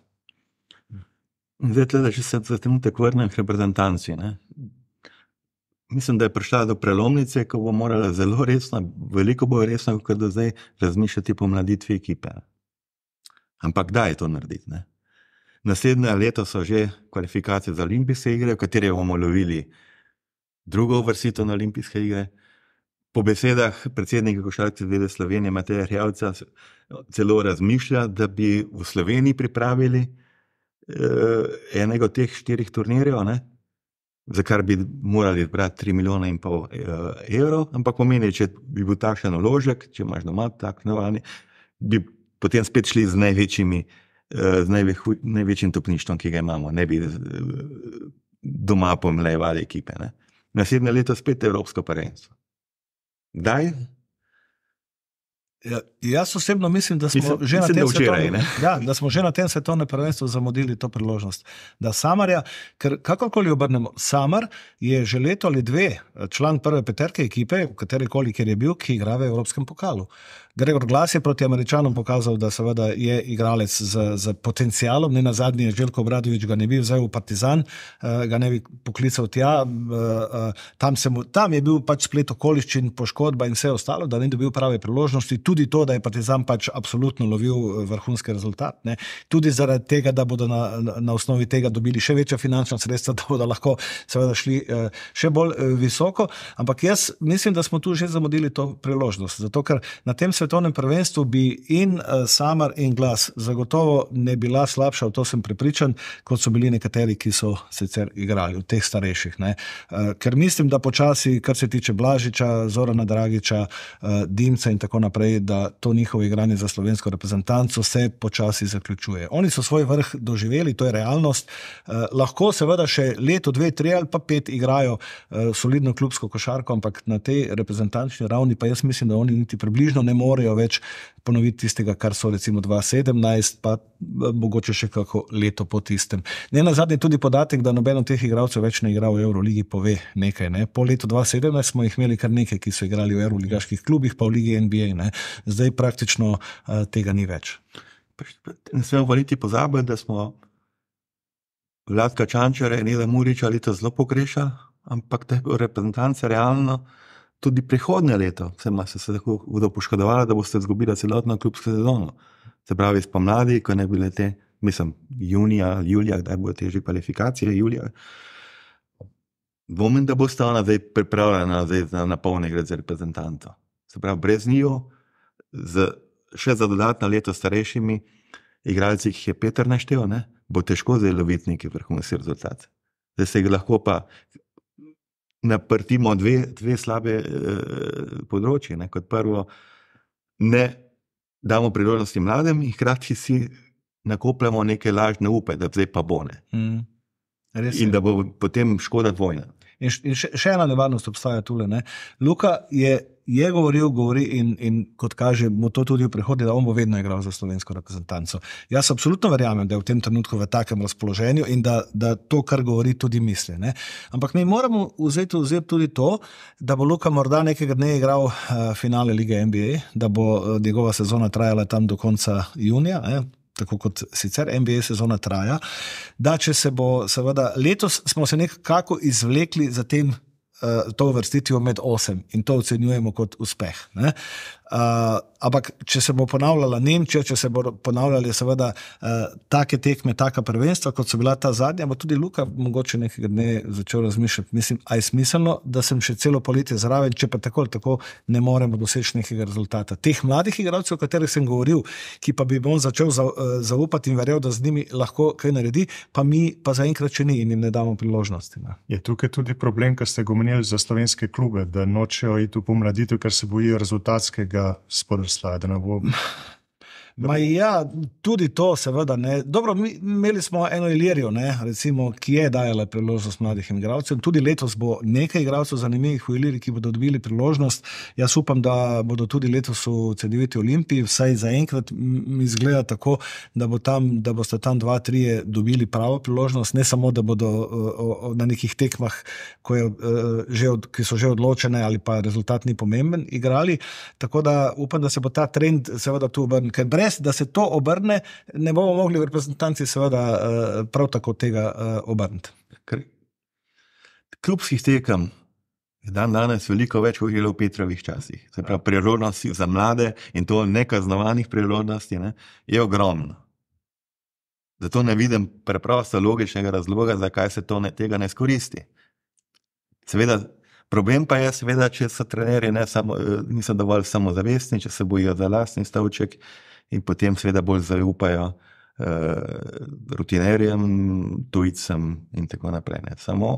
Zdaj, če se za trenutek vrnem k reprezentanci, ne? Mislim, da je prišla do prelomnice, ko bo morala zelo resno, veliko bolj resno, kot do zdaj, razmišljati po mladitvi ekipe. Ampak kdaj je to narediti, ne? Naslednje leto so že kvalifikacije za olimpijske igre, v katere bomo lovili drugo uvrstitev na olimpijske igre. Po besedah predsednika Košarkarske zveze Slovenije Mateja Erjavca celo razmišlja, da bi v Sloveniji pripravili enega od teh 4 turnirjev, ne? Za kar bi morali zbrati 3,5 milijona evrov, pomeni, če bi bil takšen vložek, če imaš doma tak navani, bi potem spet šli z največjim topništvom, ki ga imamo. Ne bi doma pomlejevali ekipe. Ne? Naslednje leto spet evropsko prvenstvo. Kdaj? Ja, jaz osebno mislim, da smo že na tem svetovnem prvenstvu zamudili to priložnost. Da Samarja, ker kakorkoli obrnemo, Samar je že leto ali dve član prve peterke ekipe, katerikoli, kjer je bil, ki igra v Evropskem pokalu. Gregor Glas je proti Američanom pokazal, da seveda je igralec z potencialom, ne nazadnje je Željko Obradović ga ne bi vzel v Partizan, ga ne bi poklical tja, tam je bil pač splet okoliščin, poškodba in vse ostalo, da ni dobil prave priložnosti, tudi to, da je Partizan pač absolutno lovil vrhunski rezultat, ne. Tudi zaradi tega, da bodo na osnovi tega dobili še večja finančna sredstva, da bodo lahko seveda šli še bolj visoko, ampak jaz mislim, da smo tu že zamudili to priložnost, zato ker na tem svetovnem prvenstvu bi in Samar in Glas zagotovo ne bila slabša, v to sem prepričan, kot so bili nekateri, ki so sicer igrali, v teh starejših. Ne. Ker mislim, da počasi, kar se tiče Blažiča, Zorana Dragiča, Dimca in tako naprej, da to njihovo igranje za slovensko reprezentanco se počasi zaključuje. Oni so svoj vrh doživeli, to je realnost. Lahko seveda še leto, 2, 3 ali pa 5 igrajo solidno klubsko košarko, ampak na tej reprezentančni ravni pa jaz mislim, da oni niti približno ne morejo več ponoviti tistega, kar so recimo 2017, pa mogoče še kako leto po tistem. Ne nazadnje tudi podatek, da noben od teh igralcev več ne igra v Euroligi, pove nekaj. Ne? Po letu 2017 smo jih imeli kar nekaj, ki so igrali v Euroligaških klubih, pa v Ligi NBA. Ne? Zdaj praktično tega ni več. Ne smemo pa niti pozabiti, da smo Vladka Čančarja in Eda Muriča leto zelo pogrešali, ampak te reprezentance realno tudi prihodnje leto se tako bodo poškodovali, da boste izgubili celotno klubsko sezono. Se pravi, spomladi, ko ne bile te, mislim, junija, julija, kdaj bodo te že kvalifikacije, julija. Dvomim, da boste ona zdaj pripravljena na polni gre za reprezentanto. Se pravi, brez njiju, še za dodatno leto starejšimi igralci, ki jih je Peter naštel, ne, bo težko zdaj loviti neki vrhunski rezultat. Zdaj se ga lahko pa naprtimo dve slabe področje. Ne. Kot prvo, ne damo priložnosti mladem in hkrati si nakopljamo neke lažne upe, da zdaj pa bo ne. In da bo potem škoda dvojna. In še ena nevarnost obstaja tule. Ne. Luka je govori in kot kaže, mu to tudi v prihodnje, da on bo vedno igral za slovensko reprezentanco. Jaz absolutno verjamem, da je v tem trenutku v takem razpoloženju in da to, kar govori, tudi misli. Ne. Ampak mi moramo vzeti tudi to, da bo Luka morda nekega dne igral finale Lige NBA, da bo njegova sezona trajala tam do konca junija, ne. Tako kot sicer NBA sezona traja, da če se bo, seveda, letos smo se nekako izvlekli za tem to uvrstitvijo med 8 in to ocenjujemo kot uspeh. Ne? Ampak če se bo ponavljala Nemčija, če se bo ponavljali seveda take tekme, taka prvenstva, kot so bila ta zadnja, bo tudi Luka mogoče nekega dne začel razmišljati, mislim, a je smiselno, da sem še celo poletje zraven, če pa tako ne moremo doseči nekega rezultata. Teh mladih igralcev, o katerih sem govoril, ki pa bi on začel zaupati in verjel, da z njimi lahko kaj naredi, pa mi pa zaenkrat še ni in jim ne damo priložnosti. Ne. Je tukaj tudi problem, kar ste ga omenili za slovenske klube, da nočejo iti v pomladitev, ker se bojijo rezultatskega spodrslaja, da ne bo... Ja, tudi to seveda ne. Dobro, imeli smo eno Ilirijo, ne, recimo, ki je dajala priložnost mladih igralcev. Tudi letos bo nekaj igralcev zanimivih v Iliriji, ki bodo dobili priložnost. Jaz upam, da bodo tudi letos v Cedeviti Olimpiji, vsaj zaenkrat mi izgleda tako, da boste tam 2-3 dobili pravo priložnost, ne samo, da bodo na nekih tekmah, ki so že odločene ali pa rezultat ni pomemben, igrali. Tako da upam, da se bo ta trend seveda tu obrnil, ker brez da se to obrne, ne bomo mogli v reprezentanci seveda prav tako tega obrniti. Klubskih tekem je danes veliko več, kot je bilo v Petrovih časih. Se pravi, priložnosti za mlade in to nekaznovanih priložnosti, ne, je ogromno. Zato ne vidim preprosto logičnega razloga, zakaj se tega ne skoristi. Seveda, problem pa je seveda, če so trenerji niso dovolj samozavestni, če se bojijo za lastni stavček in potem seveda bolj zaupajo rutinerjem, tujcem in tako naprej. Ne. Samo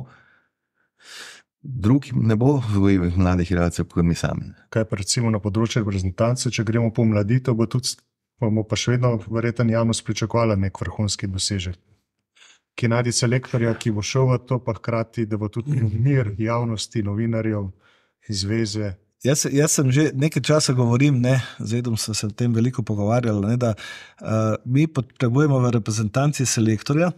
drug ne bo vzgojil mladih igralcev, kot mi sami. Kaj pa recimo na področju reprezentance, če gremo po mladitev, bomo pa še vedno verjetno javnost pričakovala nek vrhunski dosežek? ki najde selektorja, ki bo šel v to, pa hkrati, da bo tudi mir javnosti, novinarjev, zveze. Jaz sem že nekaj časa govorim, z Edom so se o tem veliko pogovarjali, da mi potrebujemo v reprezentanci selektorja,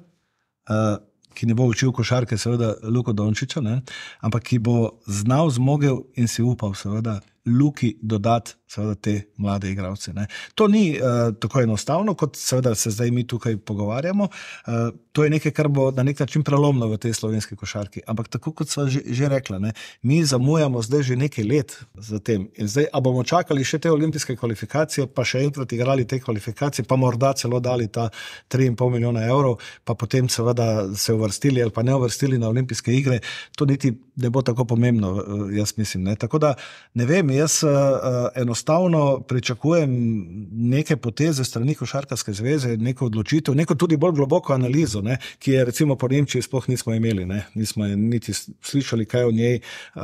ki ne bo učil košarke, seveda Luko Dončiča, ampak ki bo znal, zmogel in si upal seveda Luki dodati seveda te mlade igralce. To ni tako enostavno, kot seveda se zdaj mi tukaj pogovarjamo. To je nekaj, kar bo na nek način prelomno v tej slovenski košarki. Ampak tako kot sva že rekla, mi zamujamo zdaj že nekaj let za tem. In zdaj, a bomo čakali še te olimpijske kvalifikacije, pa še enkrat igrali te kvalifikacije, pa morda celo dali ta 3,5 milijona evrov, pa potem seveda se uvrstili ali pa ne uvrstili na olimpijske igre, to niti ne bo tako pomembno, jaz mislim. Tako da, ne vem, jaz enostavno pričakujem neke poteze strani Košarkarske zveze, neko odločitev, neko tudi bolj globoko analizo, ki je recimo po Nemčiji sploh nismo imeli, nismo niti slišali kaj o njej.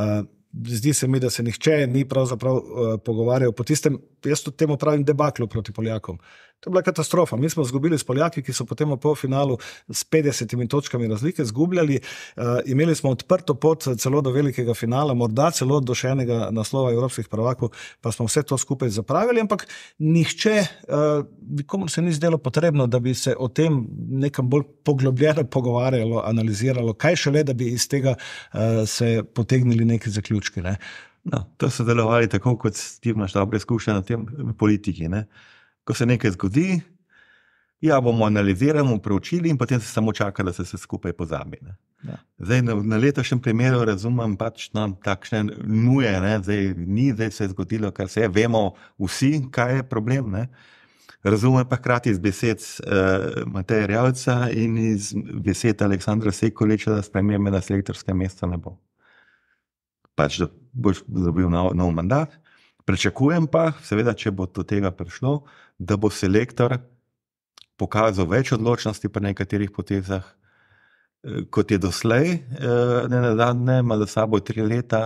Zdi se mi, da se nihče ni pravzaprav pogovarjal po tistem, jaz tudi temu pravim, debaklu proti Poljakom. To je bila katastrofa. Mi smo zgubili s Poljaki, ki so potem v polfinalu s 50 točkami razlike zgubljali. Imeli smo odprto pot celo do velikega finala, morda celo do še enega naslova evropskih prvakov, pa smo vse to skupaj zapravili, ampak nihče, komu se ni zdelo potrebno, da bi se o tem nekam bolj poglobljeno pogovarjalo, analiziralo, kaj šele, da bi iz tega se potegnili neki zaključki. No, to so delovali tako, kot ti imaš dobre izkušnje na tem politiki. Ko se nekaj zgodi, bomo analizirali, preučili in potem se samo čaka, da se vse skupaj pozabi. Ja. Zdaj, na letošnjem primeru razumem pač takšne nuje, zdaj se je zgodilo, kar se je, vemo vsi, kaj je problem. Razumem pa hkrati iz besed Mateja Erjavca in iz besed Aleksandra Sekuliča, da spremembe na selektorskem mestu ne bo. Pač, da boš dobil nov mandat. Pričakujem pa, seveda, če bo do tega prišlo, da bo selektor pokazal več odločnosti pri nekaterih potezah, kot je doslej, nenazadnje ima za sabo 3 leta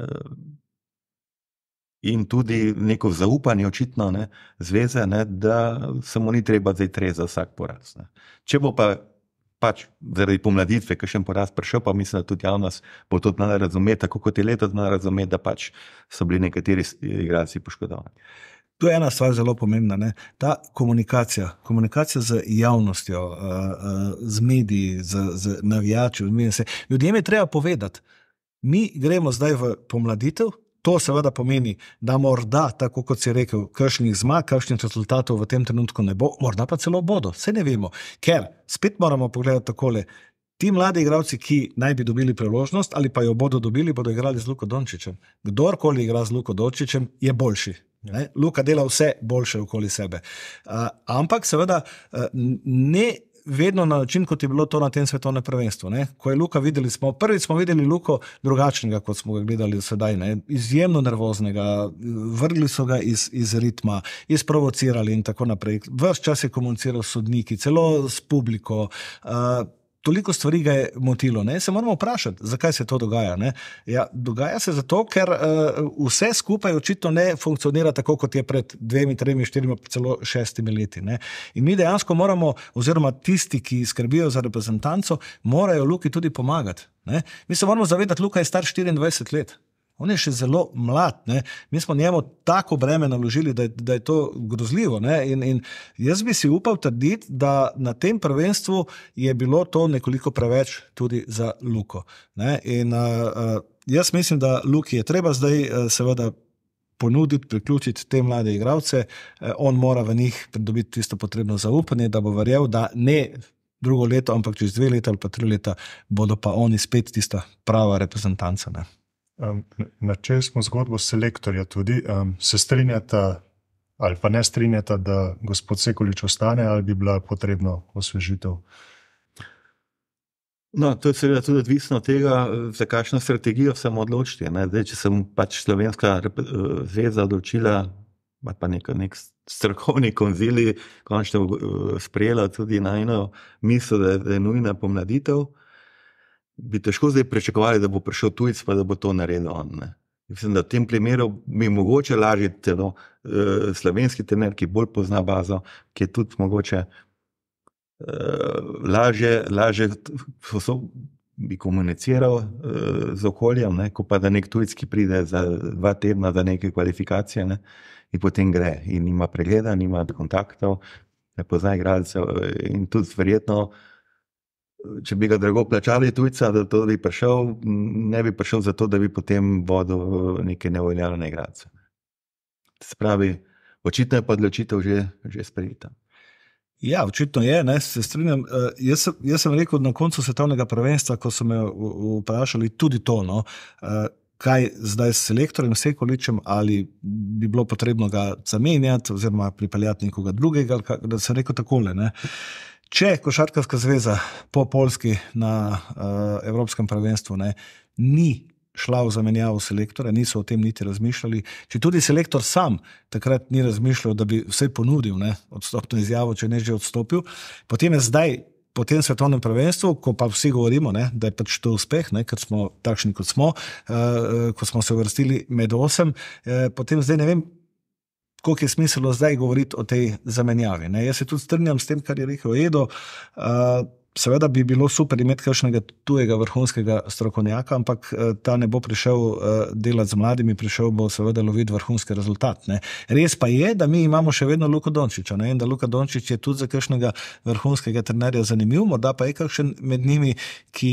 in tudi neko zaupanje očitno zveze, da se mu ni treba zdaj trezati za vsak poraz. Če bo pa pač zaradi pomladitve, kakšen poraz prišel, pa mislim, da tudi javnost bo to znala razumeti, tako kot je letos znala razumeti, da pač so bili nekateri igralci poškodovani. To je ena stvar zelo pomembna, ta komunikacija z javnostjo, z mediji, z navijači. Ljudem je treba povedati, mi gremo zdaj v pomladitev, to seveda pomeni, da morda, tako kot si rekel, kakšnih zmag, kakšnih rezultatov v tem trenutku ne bo, morda pa celo bodo, vse ne vemo, ker spet moramo pogledati takole, ti mladi igralci, ki naj bi dobili priložnost ali pa jo bodo dobili, bodo igrali z Luko Dončićem. Kdorkoli igra z Luko Dončićem, je boljši. Luka dela vse boljše okoli sebe. Ampak seveda ne vedno na način, kot je bilo to na tem svetovnem prvenstvu. Ko je Luka videli, prvič smo videli Luko drugačnega, kot smo ga gledali sedaj. Izjemno nervoznega, vrgli so ga iz ritma, izprovocirali in tako naprej. Ves čas je komuniciral s sodniki, celo s publiko. Toliko stvari ga je motilo. Se moramo vprašati, zakaj se to dogaja. Dogaja se zato, ker vse skupaj očitno ne funkcionira tako, kot je pred 2, 3, 4, celo 6 leti. In mi dejansko moramo, oziroma tisti, ki skrbijo za reprezentanco, morajo Luki tudi pomagati. Mi se moramo zavedati, Luka je star 24 let. On je še zelo mlad. Mi smo njemu tako breme naložili, da je to grozljivo. In jaz bi si upal trditi, da na tem prvenstvu je bilo to nekoliko preveč tudi za Luko. In jaz mislim, da Luki je treba zdaj seveda ponuditi, priključiti te mlade igralce. On mora v njih pridobiti tisto potrebno zaupanje, da bo verjel, da ne drugo leto, ampak čez 2 leta ali pa 3 leta bodo pa oni spet tista prava reprezentanca. Načeli smo zgodbo selektorja tudi. Se strinjata ali pa ne strinjata, da gospod Sekulič ostane, ali bi bila potrebna osvežitev? No, to je seveda tudi odvisno od tega, za kakšno strategijo se bomo odločili. Zdaj, če sem pač slovenska zveza odločila, pa nek strokovni konzili končno sprejela tudi najno misel, da je nujna pomladitev, bi težko zdaj pričakovali, da bo prišel tujec, pa da bo to naredil on. Mislim, da v tem primeru bi mogoče lažje slovenski trener, ki bolj pozna bazo, ki je tudi mogoče lažje bi komuniciral z okoljem, ne, ko pa da nek tujec, ki pride za 2 tedna za neke kvalifikacije, ne, in potem gre in nima pregleda, nima kontaktov, ne pozna igralcev in tudi verjetno, če bi ga drago plačali tujca, da to bi prišel, ne bi prišel zato, da bi potem vodil neke neuveljavljene igralce. Se pravi, očitno je pa odločitev že sprejeta. Ja, očitno je, ne, se strinjam. Jaz sem rekel na koncu svetovnega prvenstva, ko so me vprašali tudi to, no, kaj zdaj s selektorjem Sekuličem, ali bi bilo potrebno ga zamenjati oziroma pripeljati nekoga drugega, da sem rekel takole, ne. Če Košarkarska zveza po Poljski na Evropskem prvenstvu, ne, ni šla v zamenjavo selektorja, niso o tem niti razmišljali. Če tudi selektor sam takrat ni razmišljal, da bi vse ponudil, ne, odstopno izjavo, če ne že odstopil, potem je zdaj, po tem svetovnem prvenstvu, ko pa vsi govorimo, ne, da je pač to uspeh, ne, ker smo takšni, kot smo, ko smo se uvrstili med 8, potem zdaj ne vem, koliko je smiselno zdaj govoriti o tej zamenjavi. Ne. Jaz se tudi strinjam s tem, kar je rekel Edo. Seveda bi bilo super imeti kakšnega tujega vrhunskega strokovnjaka, ampak ta ne bo prišel delati z mladimi, prišel bo seveda loviti vrhunski rezultat. Ne. Res pa je, da mi imamo še vedno Luko Dončića, ne, in da Luka Dončić je tudi za kakšnega vrhunskega trenerja zanimiv, morda pa je kakšen med njimi, ki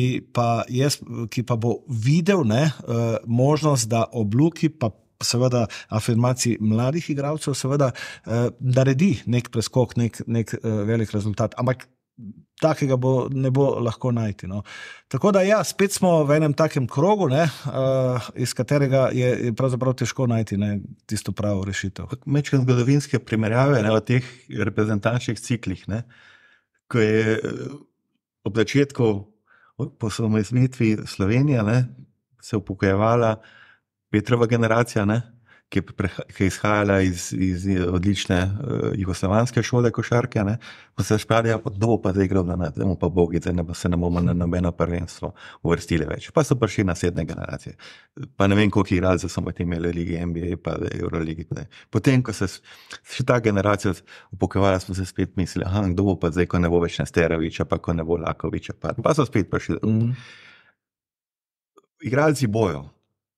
pa bo videl, ne, možnost, da ob Luki pa seveda afirmaciji mladih igralcev seveda naredi nek preskok, nek velik rezultat. Ampak takega ne bo lahko najti. No. Tako da ja, spet smo v enem takem krogu, ne, iz katerega je pravzaprav težko najti, ne, tisto pravo rešitev. Mečkam zgodovinske primerjave, ne, o teh reprezentančnih ciklih, ne, ko je ob začetku po osamosvojitvi Slovenije, ne, se upokojevala Petrova generacija, ne, ki je izhajala iz odlične jugoslovanske šole košarke, ne, pa se šparja, kdo bo pa zdaj igral, da mu pa bogi, da se ne bomo na nobeno prvenstvo uvrstili več. Pa so prišli naslednje generacije. Pa ne vem, koliko igralcev so potem imeli Ligi NBA pa Euroligi. Potem, ko se še ta generacija upokojevala, smo se spet mislili, kdo bo pa zdaj, ko ne bo več Nesterovića, pa ko ne bo Lakovića, pa so spet prišli. Igralci bojo.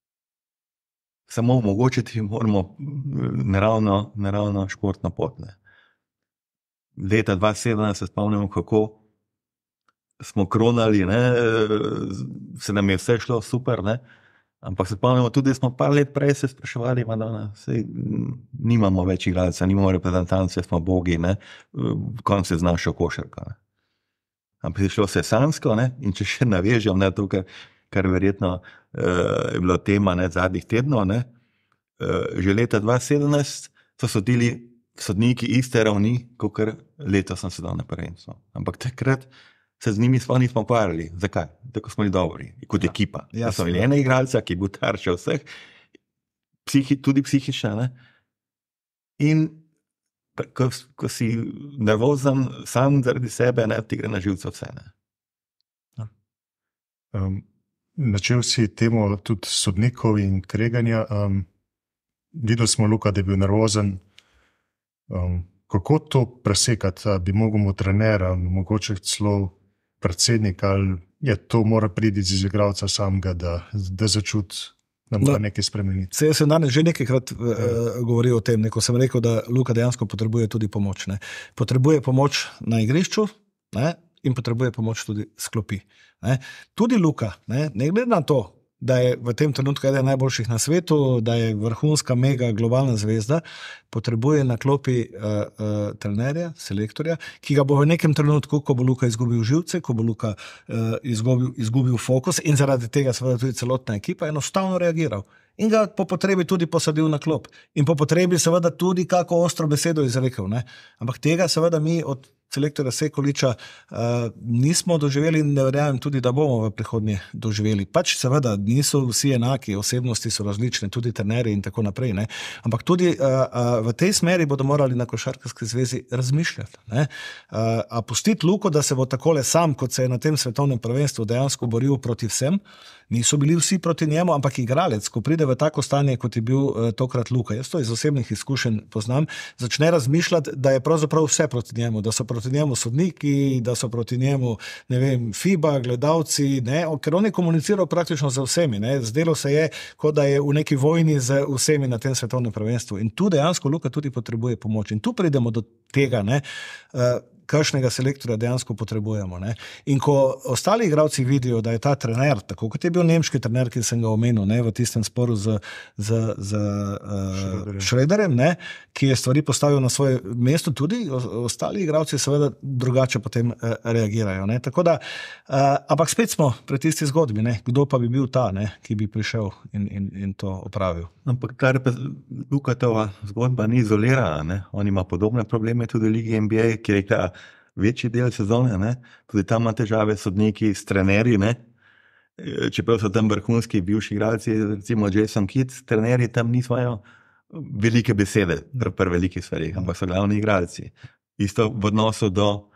Samo omogočiti moramo naravno športno pot. Ne. Leta 2017 se spomnimo, kako smo kronali, ne, se nam je vse šlo super, ne, ampak se spomnimo tudi, da smo par let prej se spraševali, sej nimamo več igralca, nimamo reprezentance, smo bogi, ne, konc je znašel košarka. Ne. Ampak je šlo se sansko, ne, in če še navežem na to, kar verjetno je bilo tema, ne, zadnjih tednov, ne, že leta 2017 so sodili sodniki iste ravni, kot letos sem sedel na prvenstvu. Ampak takrat se z njimi sploh nismo ukvarjali. Zakaj? Tako smo bili dobri, kot ekipa. Ja, smo imeli ene igralca, ki bo tarčal vseh, tudi psihična, ne. In ko si nervozen sam zaradi sebe, ne, ti gre na živce vse. Ne. Načel si temo tudi sodnikov in kreganja. Videli smo, Luka, da je bil nervozen. Kako to presekati? Bi mogel mu trener, mogoče celo predsednik, ali je to mora priti iz igralca samega, da začuti, da mora nekaj spremeniti? Jaz sem danes že nekajkrat govoril o tem, ko sem rekel, da Luka dejansko potrebuje tudi pomoč. Ne. Potrebuje pomoč na igrišču, ne, in potrebuje pomoč tudi s klopi. Ne. Tudi Luka, ne glede na to, da je v tem trenutku eden najboljših na svetu, da je vrhunska, mega globalna zvezda, potrebuje na klopi trenerja, selektorja, ki ga bo v nekem trenutku, ko bo Luka izgubil živce, ko bo Luka izgubil fokus in zaradi tega seveda tudi celotna ekipa enostavno reagiral. In ga po potrebi tudi posadil na klop. In po potrebi seveda tudi kako ostro besedo izrekel. Ne? Ampak tega seveda mi od selektorja Sekuliča nismo doživeli in ne verjamem tudi, da bomo v prihodnje doživeli. Pač seveda niso vsi enaki, osebnosti so različne, tudi trenerji in tako naprej. Ne? Ampak tudi v tej smeri bodo morali na Košarkarski zvezi razmišljati. Ne? A pustiti Luko, da se bo takole sam, kot se je na tem svetovnem prvenstvu dejansko boril proti vsem, niso bili vsi proti njemu, ampak igralec, ko pride v tako stanje, kot je bil tokrat Luka, jaz to iz osebnih izkušenj poznam, začne razmišljati, da je pravzaprav vse proti njemu, da so proti njemu sodniki, da so proti njemu, ne vem, FIBA, gledalci, ne, ker on je komuniciral praktično z vsemi, ne, zdelo se je, kot da je v neki vojni z vsemi na tem svetovnem prvenstvu. In tu dejansko Luka tudi potrebuje pomoč. In tu pridemo do tega, ne, kakšnega selektorja dejansko potrebujemo. Ne. In ko ostali igralci vidijo, da je ta trener, tako kot je bil nemški trener, ki sem ga omenil, ne, v tistem sporu z Schröderjem, ne, ki je stvari postavil na svoje mesto, tudi ostali igralci seveda drugače potem reagirajo. Ne. Tako da, ampak spet smo pri tisti zgodbi, ne, kdo pa bi bil ta, ne, ki bi prišel in to opravil. Ampak kar pa Lukatova zgodba ni izolirana, ne. On ima podobne probleme tudi v Ligi NBA, ki je rekla večji del sezone, ne. Tudi tam ima težave sodniki s trenerji, ne. Čeprav so tam vrhunski bivši igralci, recimo Jason Kidd, trenerji tam niso velike besede pri velikih stvarih, ampak so glavni igralci. Isto v odnosu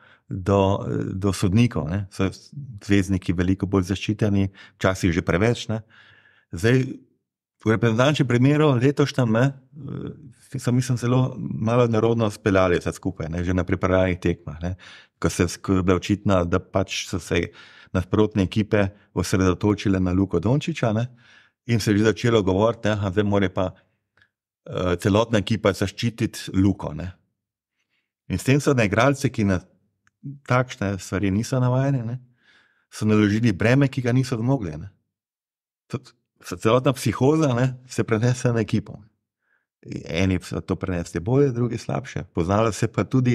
do sodnikov, ne. So zvezdniki veliko bolj zaščiteni, včasih že preveč, ne. Zdaj, v reprezentančnem primeru letošnjem, so mislim zelo malo narodno speljali vse skupaj, ne, že na pripravljenih tekmah, ne, ko je bila očitna, da pač so se nasprotne ekipe osredotočile na Luko Dončića, ne, in se je že začelo govoriti, ne, zdaj mora pa celotna ekipa zaščititi Luko, ne. In s tem so na igralce, ki na takšne stvari niso navajeni, ne, so naložili breme, ki ga niso zmogli, ne. Celotna psihoza, ne, se prenese na ekipo. Eni so to prenesli bolje, drugi slabše. Poznalo se pa tudi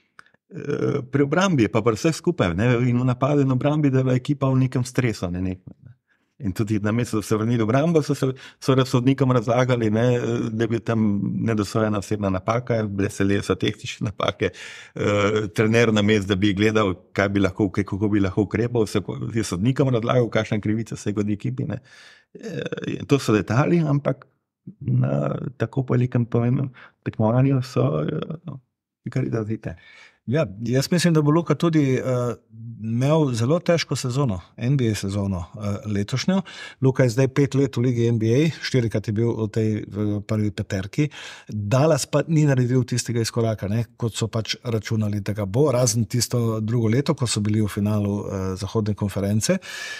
pri obrambi, pa pri vseh skupaj, ne, in v napadu in obrambi, da je ekipa v nekem stresu. Ne. In tudi namesto, da se vrnili v obrambo, so sodnikom razlagali, ne, da bi tam nedosvojena osebna napaka, bile so tehnične napake, trener namesto, da bi gledal, kako bi lahko ukrepal, se je sodnikom razlagal, kakšna krivica se je godi ekipi. Ne. To so detalji, ampak na tako velikem pomembnem tekmovanju so kar izrazite. Ja, jaz mislim, da bo Luka tudi imel zelo težko sezono, NBA sezono letošnjo. Luka je zdaj 5 let v Ligi NBA, 4krat je bil v tej prvi peterki. Dallas pa ni naredil tistega izkoraka, ne, kot so pač računali, da ga bo, razen tisto drugo leto, ko so bili v finalu zahodne konference.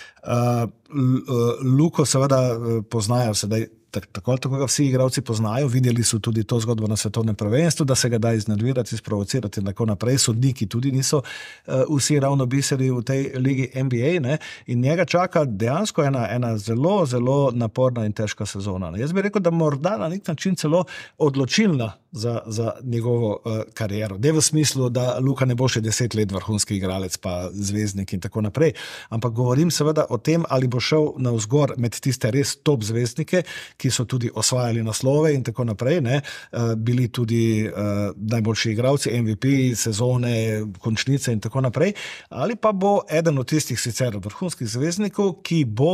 Luko seveda poznajo sedaj, tako ali tako ga vsi igralci poznajo, videli so tudi to zgodbo na svetovnem prvenstvu, da se ga da iznervirati, sprovocirati in tako naprej. Sodniki tudi niso vsi ravno biseri v tej Ligi NBA, ne? In njega čaka dejansko ena zelo, zelo naporna in težka sezona. Ne? Jaz bi rekel, da morda na nek način celo odločilna za njegovo kariero. Ne v smislu, da Luka ne bo še 10 let vrhunski igralec pa zvezdnik in tako naprej, ampak govorim seveda o tem, ali bo šel navzgor med tiste res top zvezdnike, ki so tudi osvajali naslove in tako naprej, ne, bili tudi najboljši igralci, MVP, sezone, končnice in tako naprej, ali pa bo eden od tistih sicer vrhunskih zvezdnikov, ki bo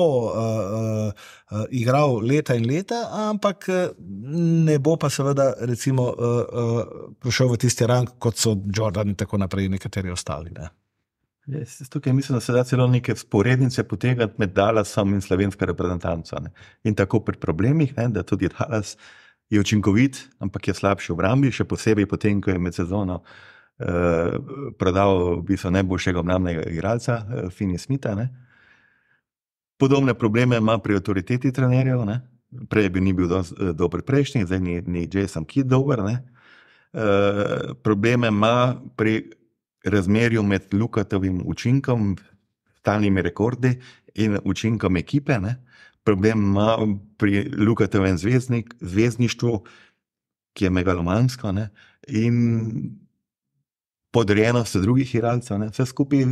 igral leta in leta, ampak ne bo pa seveda recimo prišel v tisti rang, kot so Jordan in tako naprej nekateri ostali. Ne. Jaz tukaj mislim, da se da celo neke sporednice potegati med Dallasom in slovensko reprezentanco. Ne. In tako pri problemih, ne, da tudi Dallas je učinkovit, ampak je slabši v obrambi, še posebej potem, ko je med sezono prodal v bistvu najboljšega obrambnega igralca, Finney Smitha. Ne. Podobne probleme ima pri avtoriteti trenerjev, ne. Prej ni bil dober prejšnji, zdaj ni Jason Kidd dober. Ne. Probleme ima pri razmerju med Lukatovim učinkom, stalnimi rekordi in učinkom ekipe. Ne. Problem ima pri Lukatovem zvezdništvu, ki je megalomansko, ne, in podrejenost drugih igralcev. Ne. Vse skupaj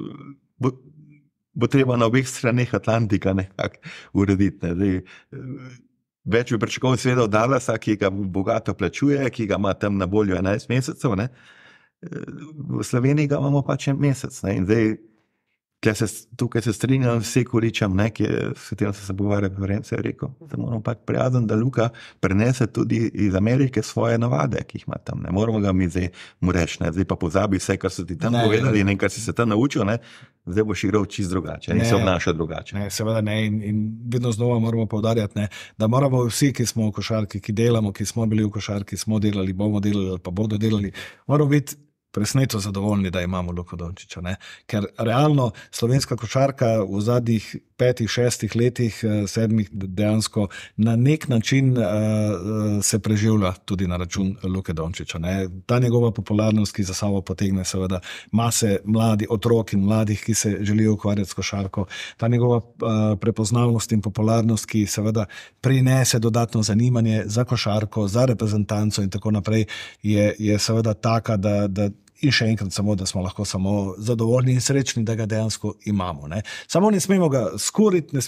bo treba na obeh straneh Atlantika nekako urediti. Ne. Več bi pričakoval seveda od Dallasa, ki ga bogato plačuje, ki ga ima tam na voljo 11 mesecev. Ne. V Sloveniji ga imamo pač en mesec. Ne. In zdaj, tukaj se strinjam s Sekuričem, s katerim se pogovarjal, je rekel, da moramo pač prijazen, da Luka prenese tudi iz Amerike svoje navade, ki jih ima tam. Ne moramo ga mi zdaj mu reči, zdaj pa pozabi vse, kar so ti tam povedali in kar si se tam naučil, ne. Zdaj boš igral čist drugače in se obnaša drugače. Ne, seveda ne, in vedno znova moramo poudarjati, ne, da moramo vsi, ki smo v košarki, ki delamo, ki smo bili v košarki, smo delali, bomo delali ali pa bodo delali, moramo biti presneto zadovoljni, da imamo Luko Dončića. Ne? Ker realno slovenska košarka v zadnjih 5-6 letih, 7 dejansko na nek način se preživlja tudi na račun Luke Dončića. Ne? Ta njegova popularnost, ki za sabo potegne seveda mase mladi otrok in mladih, ki se želijo ukvarjati s košarko, ta njegova prepoznavnost in popularnost, ki seveda prinese dodatno zanimanje za košarko, za reprezentanco in tako naprej, je seveda taka, da in še enkrat samo, da smo lahko samo zadovoljni in srečni, da ga dejansko imamo. Ne? Samo ne smemo ga skuriti, ne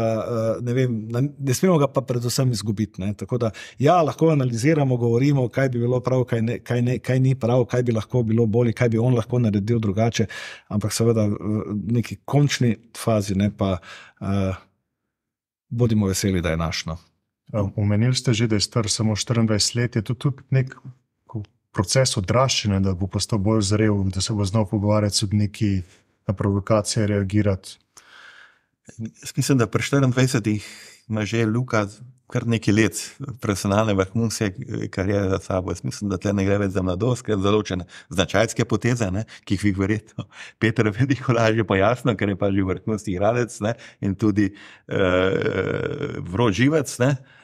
smemo ga pa predvsem izgubiti. Ne? Tako da, ja, lahko analiziramo, govorimo, kaj bi bilo prav, kaj ni prav, kaj bi lahko bilo bolje, kaj bi on lahko naredil drugače, ampak seveda v neki končni fazi, ne, pa bodimo veseli, da je naš. No. Omenili ste že, da je star samo 24 let, je to tudi nek proces odraščanja, da bo postal bolj zrel, da se bo znal pogovarjati s sodniki, na provokacije reagirati? Mislim, da pri 24 ima že Luka kar nekaj let profesionalne vrhunske kariere za sabo. Jaz mislim, da tle ne gre več za mladost, ker določene značajske poteze, ne, ki jih verjetno Peter veliko lažje pojasnil, ker je pa že vrhunski igralec, ne, in tudi vroživec.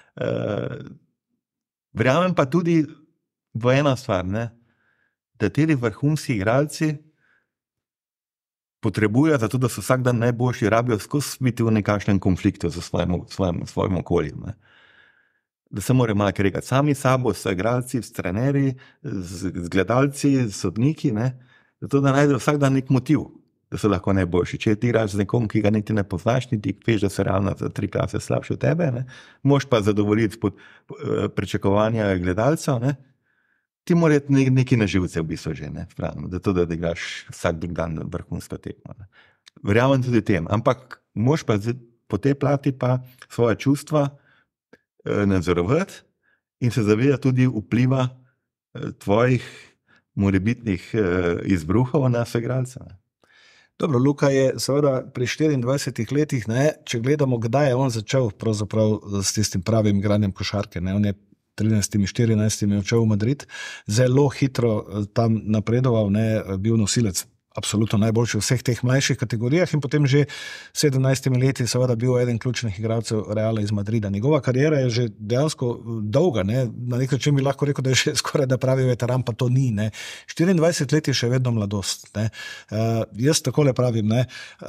Verjamem pa tudi v ena stvar, ne, da teli vrhunski igralci potrebujejo, zato da so vsak dan najboljši, rabijo skozi biti v nekakšnem konfliktu z svojim okoljem. Ne. Da se morajo malo kregati sami sabo, s igralci, s trenerji, z gledalci, s sodniki, ne, zato da najdejo vsak dan nek motiv, da so lahko najboljši. Če ti igraš z nekom, ki ga niti ne poznaš, niti veš, da se realno za 3 klase slabše od tebe, ne, moš pa zadovoljiti pričakovanja gledalcev, ne, ti morajo neki na živce v bistvu že, ne, zato da igraš vsak drug dan vrhunsko tekmo. Verjamem tudi tem, ampak moš pa po tej plati pa svoje čustva nadzorovati in se zavedati tudi vpliva tvojih morebitnih izbruhov na soigralce. Dobro, Luka je seveda pri 24 letih, ne, če gledamo, kdaj je on začel pravzaprav s tistim pravim igranjem košarke. Ne, on je 13-14 je odšel v Madrid, zelo hitro tam napredoval, ne, bil nosilec absolutno najboljši v vseh teh mlajših kategorijah in potem že 17 leti seveda bil eden ključnih igralcev Reala iz Madrida. Njegova karijera je že dejansko dolga, ne, na nek način bi lahko rekel, da je še skoraj da pravi veteran, pa to ni. Ne. 24 let je še vedno mladost. Ne. Jaz takole pravim, ne,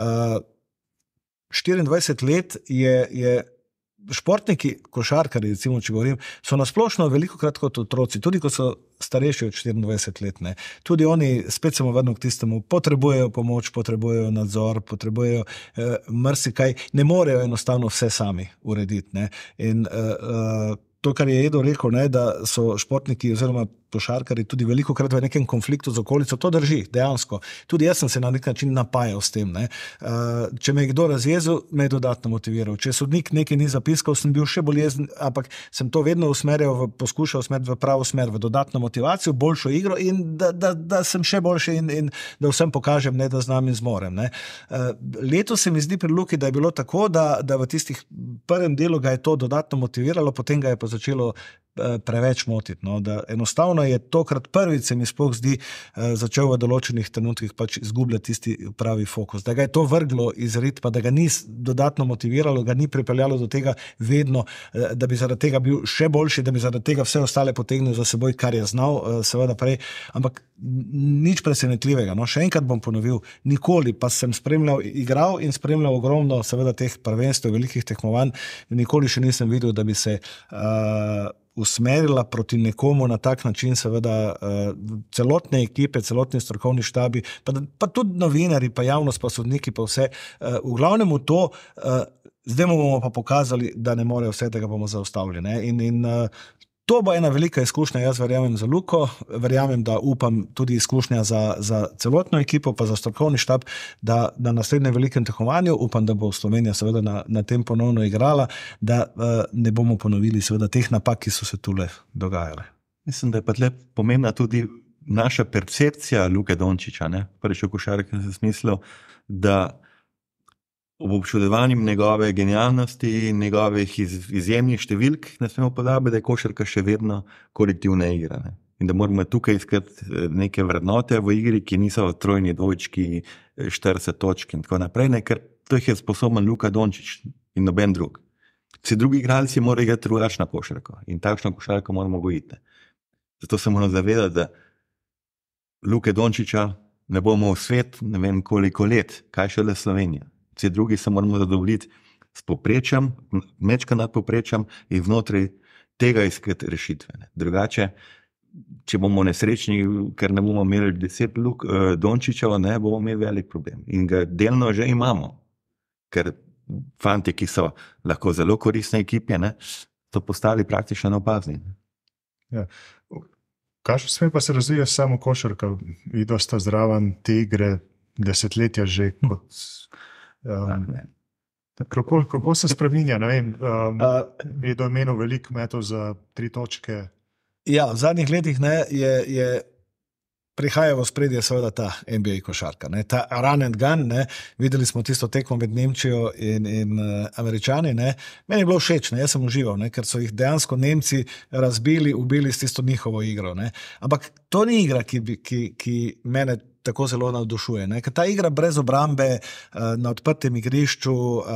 24 let je športniki, košarkari, recimo, če govorim, so nasplošno velikokrat kot otroci, tudi ko so starejši od 24 let. Ne. Tudi oni, spet se vrnemo k tistemu, potrebujejo pomoč, potrebujejo nadzor, potrebujejo marsikaj, ne morejo enostavno vse sami urediti. Ne. In to, kar je Edo rekel, ne, da so športniki oziroma košarkari tudi velikokrat v nekem konfliktu z okolico, to drži, dejansko. Tudi jaz sem se na nek način napajal s tem. Ne. Če me je kdo razjezil, me je dodatno motiviral. Če sodnik nekaj ni zapiskal, sem bil še bolj jezen, ampak sem to vedno poskušal usmeriti v pravo smer, v dodatno motivacijo, boljšo igro in da sem še boljši in da vsem pokažem, ne, da znam in zmorem. Ne. Letos se mi zdi pri Luki, da je bilo tako, da v tistih prvem delu ga je to dodatno motiviralo, potem ga je pa začelo preveč motiti. No, da enostavno je tokrat prvič se mi sploh zdi začel v določenih trenutkih pač izgubljati tisti pravi fokus. Da ga je to vrglo iz ritma, da ga ni dodatno motiviralo, ga ni pripeljalo do tega vedno, da bi zaradi tega bil še boljši, da bi zaradi tega vse ostale potegnil za seboj, kar je znal seveda prej, ampak nič presenetljivega. No, še enkrat bom ponovil, nikoli pa sem igral in spremljal ogromno seveda teh prvenstev, velikih tekmovanj, nikoli še nisem videl, da bi se usmerila proti nekomu na tak način, seveda celotne ekipe, celotni strokovni štabi, pa tudi novinari, pa javnost, pa sodniki, pa vse. V glavnem to, zdaj mu bomo pa pokazali, da ne more vse, da ga bomo zaustavili. Ne? In to bo ena velika izkušnja, jaz verjamem za Luko, verjamem, da upam tudi izkušnja za celotno ekipo, pa za strokovni štab, da na naslednjem velikem tekmovanju, upam, da bo Slovenija seveda na tem ponovno igrala, da ne bomo ponovili seveda teh napak, ki so se tule dogajale. Mislim, da je pa tle pomembna tudi naša percepcija Luke Dončića, ne? Prvič v košarkarskem smislu, da ob občudovanju njegove genialnosti in njegovih izjemnih številk ne smemo pozabiti, da je košarka še vedno kolektivna igra. Ne? in da moramo tukaj iskati neke vrednote v igri, ki niso trojni dvojčki, 40 točk in tako naprej, ne, ker to jih je sposoben Luka Dončić in noben drug. Vsi drugi igralci morajo igrati drugačno košarko in takšno košarko moramo gojiti. Zato se moramo zavedati, da Luke Dončića ne bomo v svet ne vem koliko let, kaj šele Slovenija. Vsi drugi se moramo zadovoljiti s povprečjem, mečka nad povprečjem in vnotri tega iskati rešitve. Ne. Drugače, če bomo nesrečni, ker ne bomo imeli 10 Dončićev, ne bomo imeli velik problem. In ga delno že imamo, ker fanti, ki so lahko zelo koristne ekipe, ne, so postali praktično neopazni. Ja. Kakšno sme pa se razvija samo košarka? Vidva sta zraven te igre desetletja že kot... Kako se spreminja? Ne vem, je domenil veliko metov za 3 točke. Ja, v zadnjih letih je prihaja v spredje seveda ta NBA košarka. Ne? Ta run and gun, ne? Videli smo tisto tekmo med Nemčijo in Američani. Ne? Meni je bilo všeč, ne? Jaz sem užival, ne? Ker so jih dejansko Nemci razbili, ubili s tisto njihovo igro. Ne? Ampak to ni igra, ki mene tako zelo navdušuje. Ne? Ker ta igra brez obrambe, na odprtem igrišču,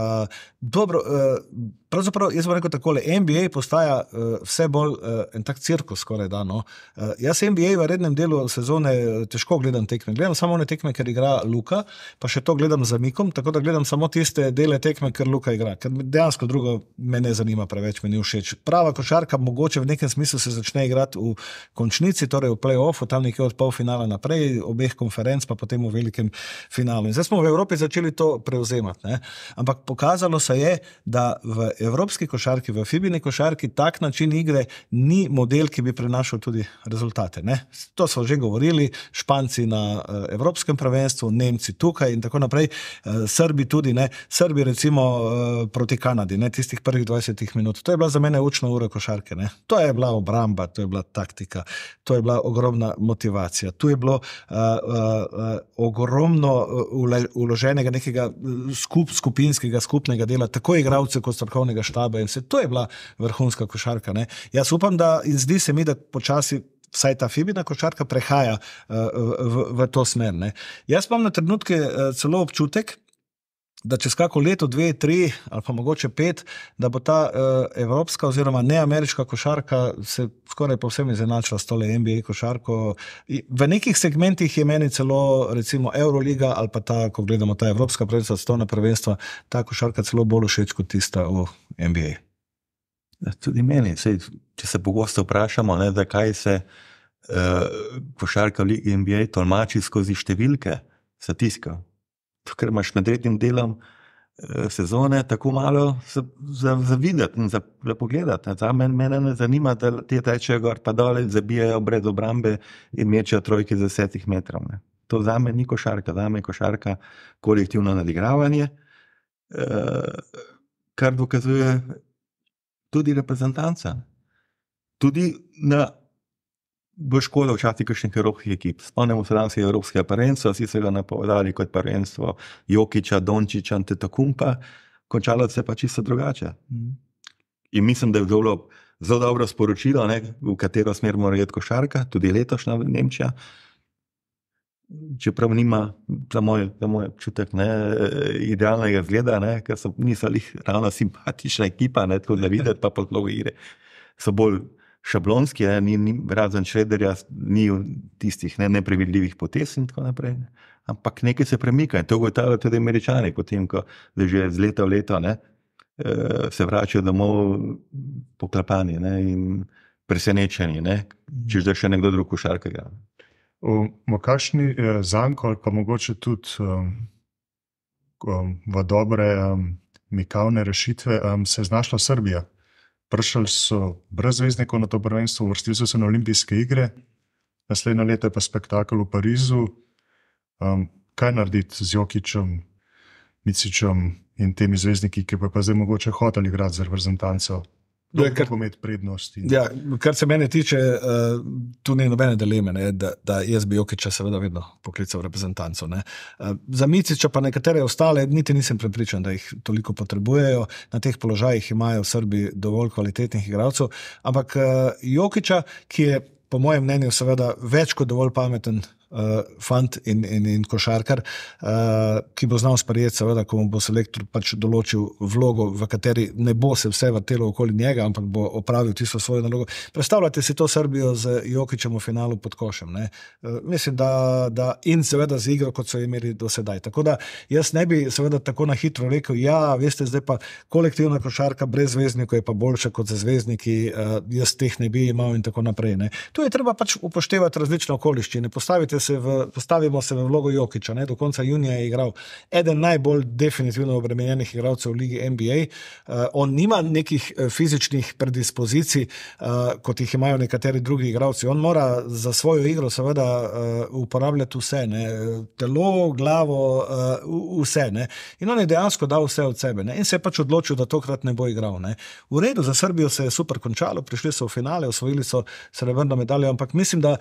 pravzaprav, jaz bom rekel takole, NBA postaja vse bolj en tak cirkus skoraj da, no. Jaz NBA v rednem delu sezone težko gledam tekme. Gledam samo one tekme, ker igra Luka, pa še to gledam z zamikom, tako da gledam samo tiste dele tekme, ker Luka igra. Ker dejansko drugo me ne zanima preveč, me ni všeč. Prava košarka mogoče v nekem smislu se začne igrati v končnici, torej v play-offu, tam nekje od polfinala naprej, obeh konferenc, pa potem v velikem finalu. In zdaj smo v Evropi začeli to prevzemati, ne? Ampak pokazalo se je, da v evropski košarki, v FIBA-ni košarki tak način igre ni model, ki bi prenašal tudi rezultate. Ne? To so že govorili, Španci na evropskem prvenstvu, Nemci tukaj in tako naprej, Srbi tudi, ne? Srbi recimo proti Kanadi, ne? Tistih prvih 20 minut. To je bila za mene učna ura košarke. Ne? To je bila obramba, to je bila taktika, to je bila ogromna motivacija. Tu je bilo ogromno uloženega nekega skupinskega, skupnega dela, tako igralcev kot strokovnega štaba in vse. To je bila vrhunska košarka. Ne? Jaz upam, da in zdi se mi, da počasi vsaj ta FIBA-na košarka prehaja v to smer. Ne? Jaz imam na trenutke celo občutek, da čez kako leto, 2, 3 ali pa mogoče 5, da bo ta evropska oziroma neameriška košarka se skoraj povsem izenačila s tole NBA košarko. V nekih segmentih je meni celo recimo Euroliga ali pa ta, ko gledamo ta evropska prvenstva, svetovna prvenstva, ta košarka celo bolj všeč kot tista v NBA. Tudi meni, če se pogosto vprašamo, ne, da kaj se košarka v Ligi NBA tolmači skozi številke, statistika. Ker imaš med rednim delom sezone tako malo za videti in za pogledati. Mene ne zanima, da te tečejo gor pa dole, zabijajo brez obrambe in mečejo trojke z 10 metrov. Ne. To zame ni košarka, zame je košarka kolektivno nadigravanje, kar dokazuje tudi reprezentanca. Tudi v škodo včasih kakšnih evropskih ekip. Spomnimo se danes evropskega prvenstva, vsi so ga napovedali kot prvenstvo Jokića, Dončića, Antetokounmpa, končalo se pa čisto drugače. In mislim, da je bilo zelo dobro sporočilo, ne, v katero smer mora iti košarka, tudi letošnja Nemčija, čeprav nima, za moj občutek, idealnega zgleda, ne, ker niso ravno simpatična ekipa, ne, tako da videti, pa podlogo igre so bolj šablonski, razen Šrederja, ni tistih neprevidljivih potez in tako naprej. Ampak nekaj se premika in to ugotavljajo tudi Američani, potem, ko že z leta v leto se vračajo domov poklepani in presenečeni, češ da še nekdo drug košarka igra. V kakšni zanko ali pa mogoče tudi v dobre mikavne rešitve se je znašla Srbija. Prišli so brez zvezdnikov na to prvenstvo, uvrstili so se na olimpijske igre, naslednje leto je pa spektakel v Parizu. Kaj narediti z Jokićem, Micićem in temi zvezdniki, ki pa zdaj mogoče hoteli igrati za reprezentanco? Kako imeti prednosti? Ja, kar se mene tiče, tu ni nobene dileme, da jaz bi Jokića seveda vedno poklical reprezentanco. Za Micića pa nekatere ostale niti nisem prepričan, da jih toliko potrebujejo. Na teh položajih imajo v Srbiji dovolj kvalitetnih igralcev, ampak Jokića, ki je po mojem mnenju seveda več kot dovolj pameten fant in košarkar, ki bo znal sprejeti seveda, ko mu bo selektor pač določil vlogo, v kateri ne bo se vse vrtelo okoli njega, ampak bo opravil tisto svojo nalogo. Predstavljate si to Srbijo z Jokićem v finalu pod košem. Ne? Mislim, da in seveda z igro, kot so imeli do sedaj. Tako da jaz ne bi seveda tako na hitro rekel, ja, veste, zdaj pa kolektivna košarka brez zvezdnikov je pa boljša kot za zvezdniki, jaz teh ne bi imel in tako naprej. Ne? Tu je treba pač upoštevati različne okoliščine. Postavimo se v vlogo Jokića. Ne? Do konca junija je igral eden najbolj definitivno obremenjenih igralcev v ligi NBA. On nima nekih fizičnih predispozicij, kot jih imajo nekateri drugi igralci. On mora za svojo igro seveda uporabljati vse. Ne? Telo, glavo, vse. Ne? In on je dejansko dal vse od sebe. Ne? In se je pač odločil, da tokrat ne bo igral. Ne? V redu, za Srbijo se je super končalo, prišli so v finale, osvojili so srebrno medaljo, ampak mislim, da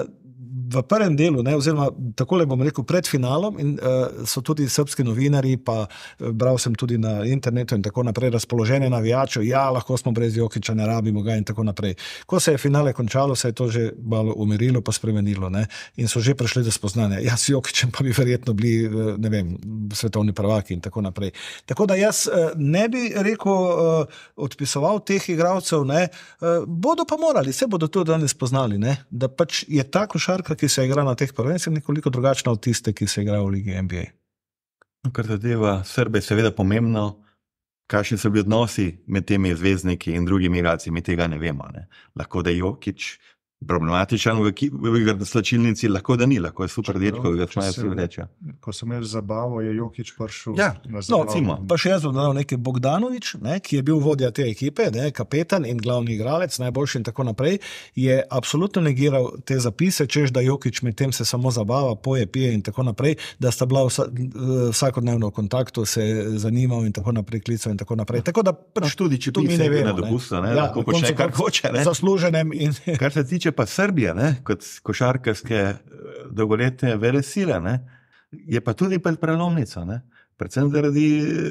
v prvem delu, ne, oziroma takole bom rekel, pred finalom in so tudi srbski novinarji, pa bral sem tudi na internetu in tako naprej, razpoloženje navijačev, ja, lahko smo brez Jokića, ne rabimo ga in tako naprej. Ko se je finale končalo, se je to že malo umirilo pa spremenilo, ne, in so že prišli do spoznanja. Ja, s Jokićem pa bi verjetno bili, ne vem, svetovni prvaki in tako naprej. Tako da jaz ne bi rekel, odpisoval teh igralcev, ne, bodo pa morali, se bodo to danes spoznali, ne, da pač je ta košarka, ki se igra na teh prvenstvih, nekoliko drugačna od tiste, ki se igra v ligi NBA. Kar zadeva Srbe, seveda pomembno, kakšni so bili odnosi med temi zvezdniki in drugimi igralci, mi tega ne vemo. Ne. Lahko da je Jokić problematičen v slačilnici, lahko da ni, lahko je super dečko, ga smajo vsi reči. Ko sem imel zabavo, je Jokić prišel na zabavo. No, pa še jaz bom dal nekaj Bogdanović, ne, ki je bil vodja te ekipe, ne, kapetan in glavni igralec, najboljši in tako naprej, je absolutno negiral te zapise, češ da Jokić med tem se samo zabava, poje, pije in tako naprej, da sta bila vsakodnevno v kontaktu, se zanimal in tako naprej, klical in tako naprej. Tako da tudi, če mi ne vemo, na dopustu, ne, lahko počne kar hoče. Zasluženem in... Kar se tiče pa Srbija, ne, kot košarkarske dolgoletne velesile, ne, je pa tudi pred prelomnico, ne, predvsem zaradi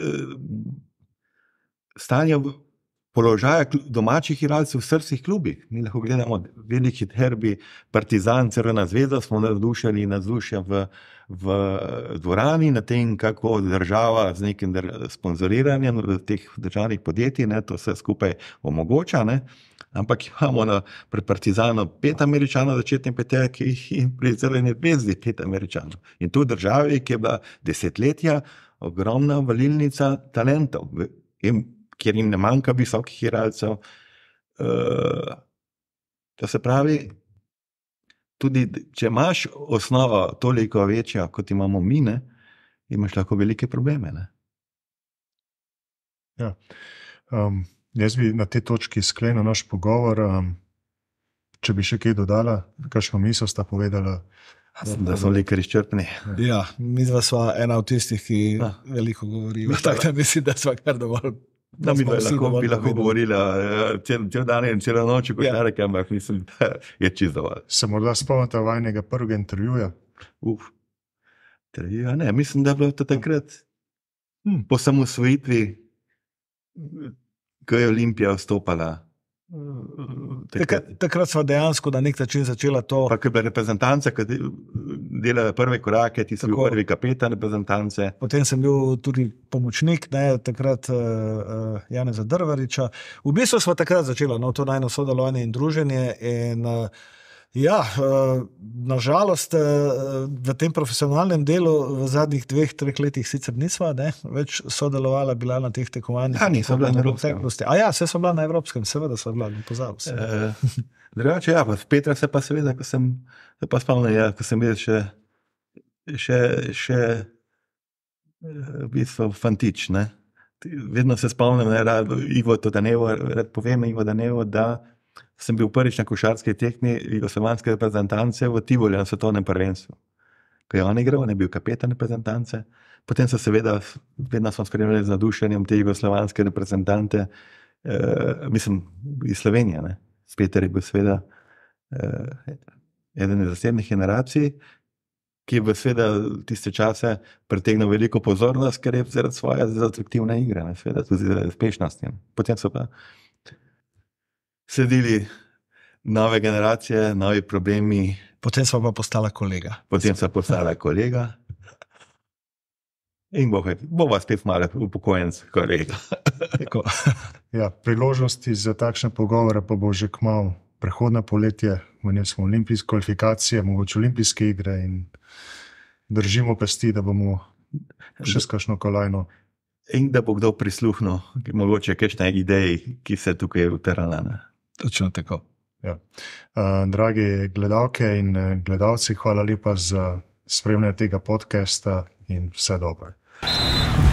stanja položaja domačih igralcev v srpskih klubih. Mi lahko gledamo veliki derbi, Partizan, Crvena zvezda, smo navdušeni v dvorani na tem, kako država z nekim sponzoriranjem teh državnih podjetij, ne, to vse skupaj omogoča, ne. Ampak imamo pred Partizanom 5 Američanov začetni peterki in pri Crveni zvezdi 5 Američanov. In to v državi, ki je bila desetletja ogromna valilnica talentov, kjer jim ne manjka visokih igralcev. To se pravi, tudi če imaš osnovo toliko večja, kot imamo mi, ne, imaš lahko velike probleme. Ne. Ja. Jaz bi na tej točki sklenil naš pogovor. Če bi še kaj dodala, kakšno misel sta povedala? Da so bili kar izčrpni. Ja, mi dva sva ena od tistih, ki veliko govorijo. Tako da mislim, da sva kar dovolj. Da mi bi lahko govorila cel dan in celo noč, ampak mislim, da je čisto dovolj. Se morda spomnite vajnega prvega intervjuja? Intervjuja ne, mislim, da je bilo to takrat po samosvojitvi, ko je Olimpija vstopala. Takrat sva dejansko na nek način začela to... Pa ko je bila reprezentance, ko delajo prve korake, ti so bil prvi kapetan reprezentance. Potem sem bil tudi pomočnik, ne, takrat Janeza Drvariča. V bistvu sva takrat začela to najno sodelovanje in druženje in ja, nažalost v tem profesionalnem delu v zadnjih 2-3 letih sicer nisva več sodelovala, bila na teh tekmovanjih. Ja, nisem bila na evropskem. Se so bila na evropskem, seveda so bila, ne pozabil se. Drugače, ja, Petra se pa seveda, ko sem bil še v bistvu fantič, ne. Vedno se spomnim, Ivo Danevo, da sem bil prvič na košarski tekmi jugoslovanske reprezentance v Tivoli na svetovnem prvenstvu. Ko je on igral, on je bil kapetan reprezentance. Potem so seveda, vedno smo spremljali z nadušenjem te jugoslovanske reprezentante, mislim, iz Slovenije, ne. Peter je bil seveda eden iz naslednjih generacij, ki je seveda tiste čase pritegnil veliko pozornost, ker je zaradi svoje atraktivne igre, seveda tudi zaradi uspešnosti. Potem so pa sledili nove generacije, novi problemi. Potem sva pa postala kolega. Potem sem postala kolega. In bova spet malo upokojenc kolega. Tako. Ja, priložnosti za takšne pogovore pa bo že kmalu prehodno poletje, v njem smo olimpijske kvalifikacije, mogoče olimpijske igre in držimo pesti, da bomo še s kakšno kolajno. In da bo kdo prisluhnil, mogoče kakšne ideje, ki se tukaj uterala. Točno tako. Ja. Dragi gledalke in gledalci, hvala lepa za spremljanje tega podcasta in vse dobro.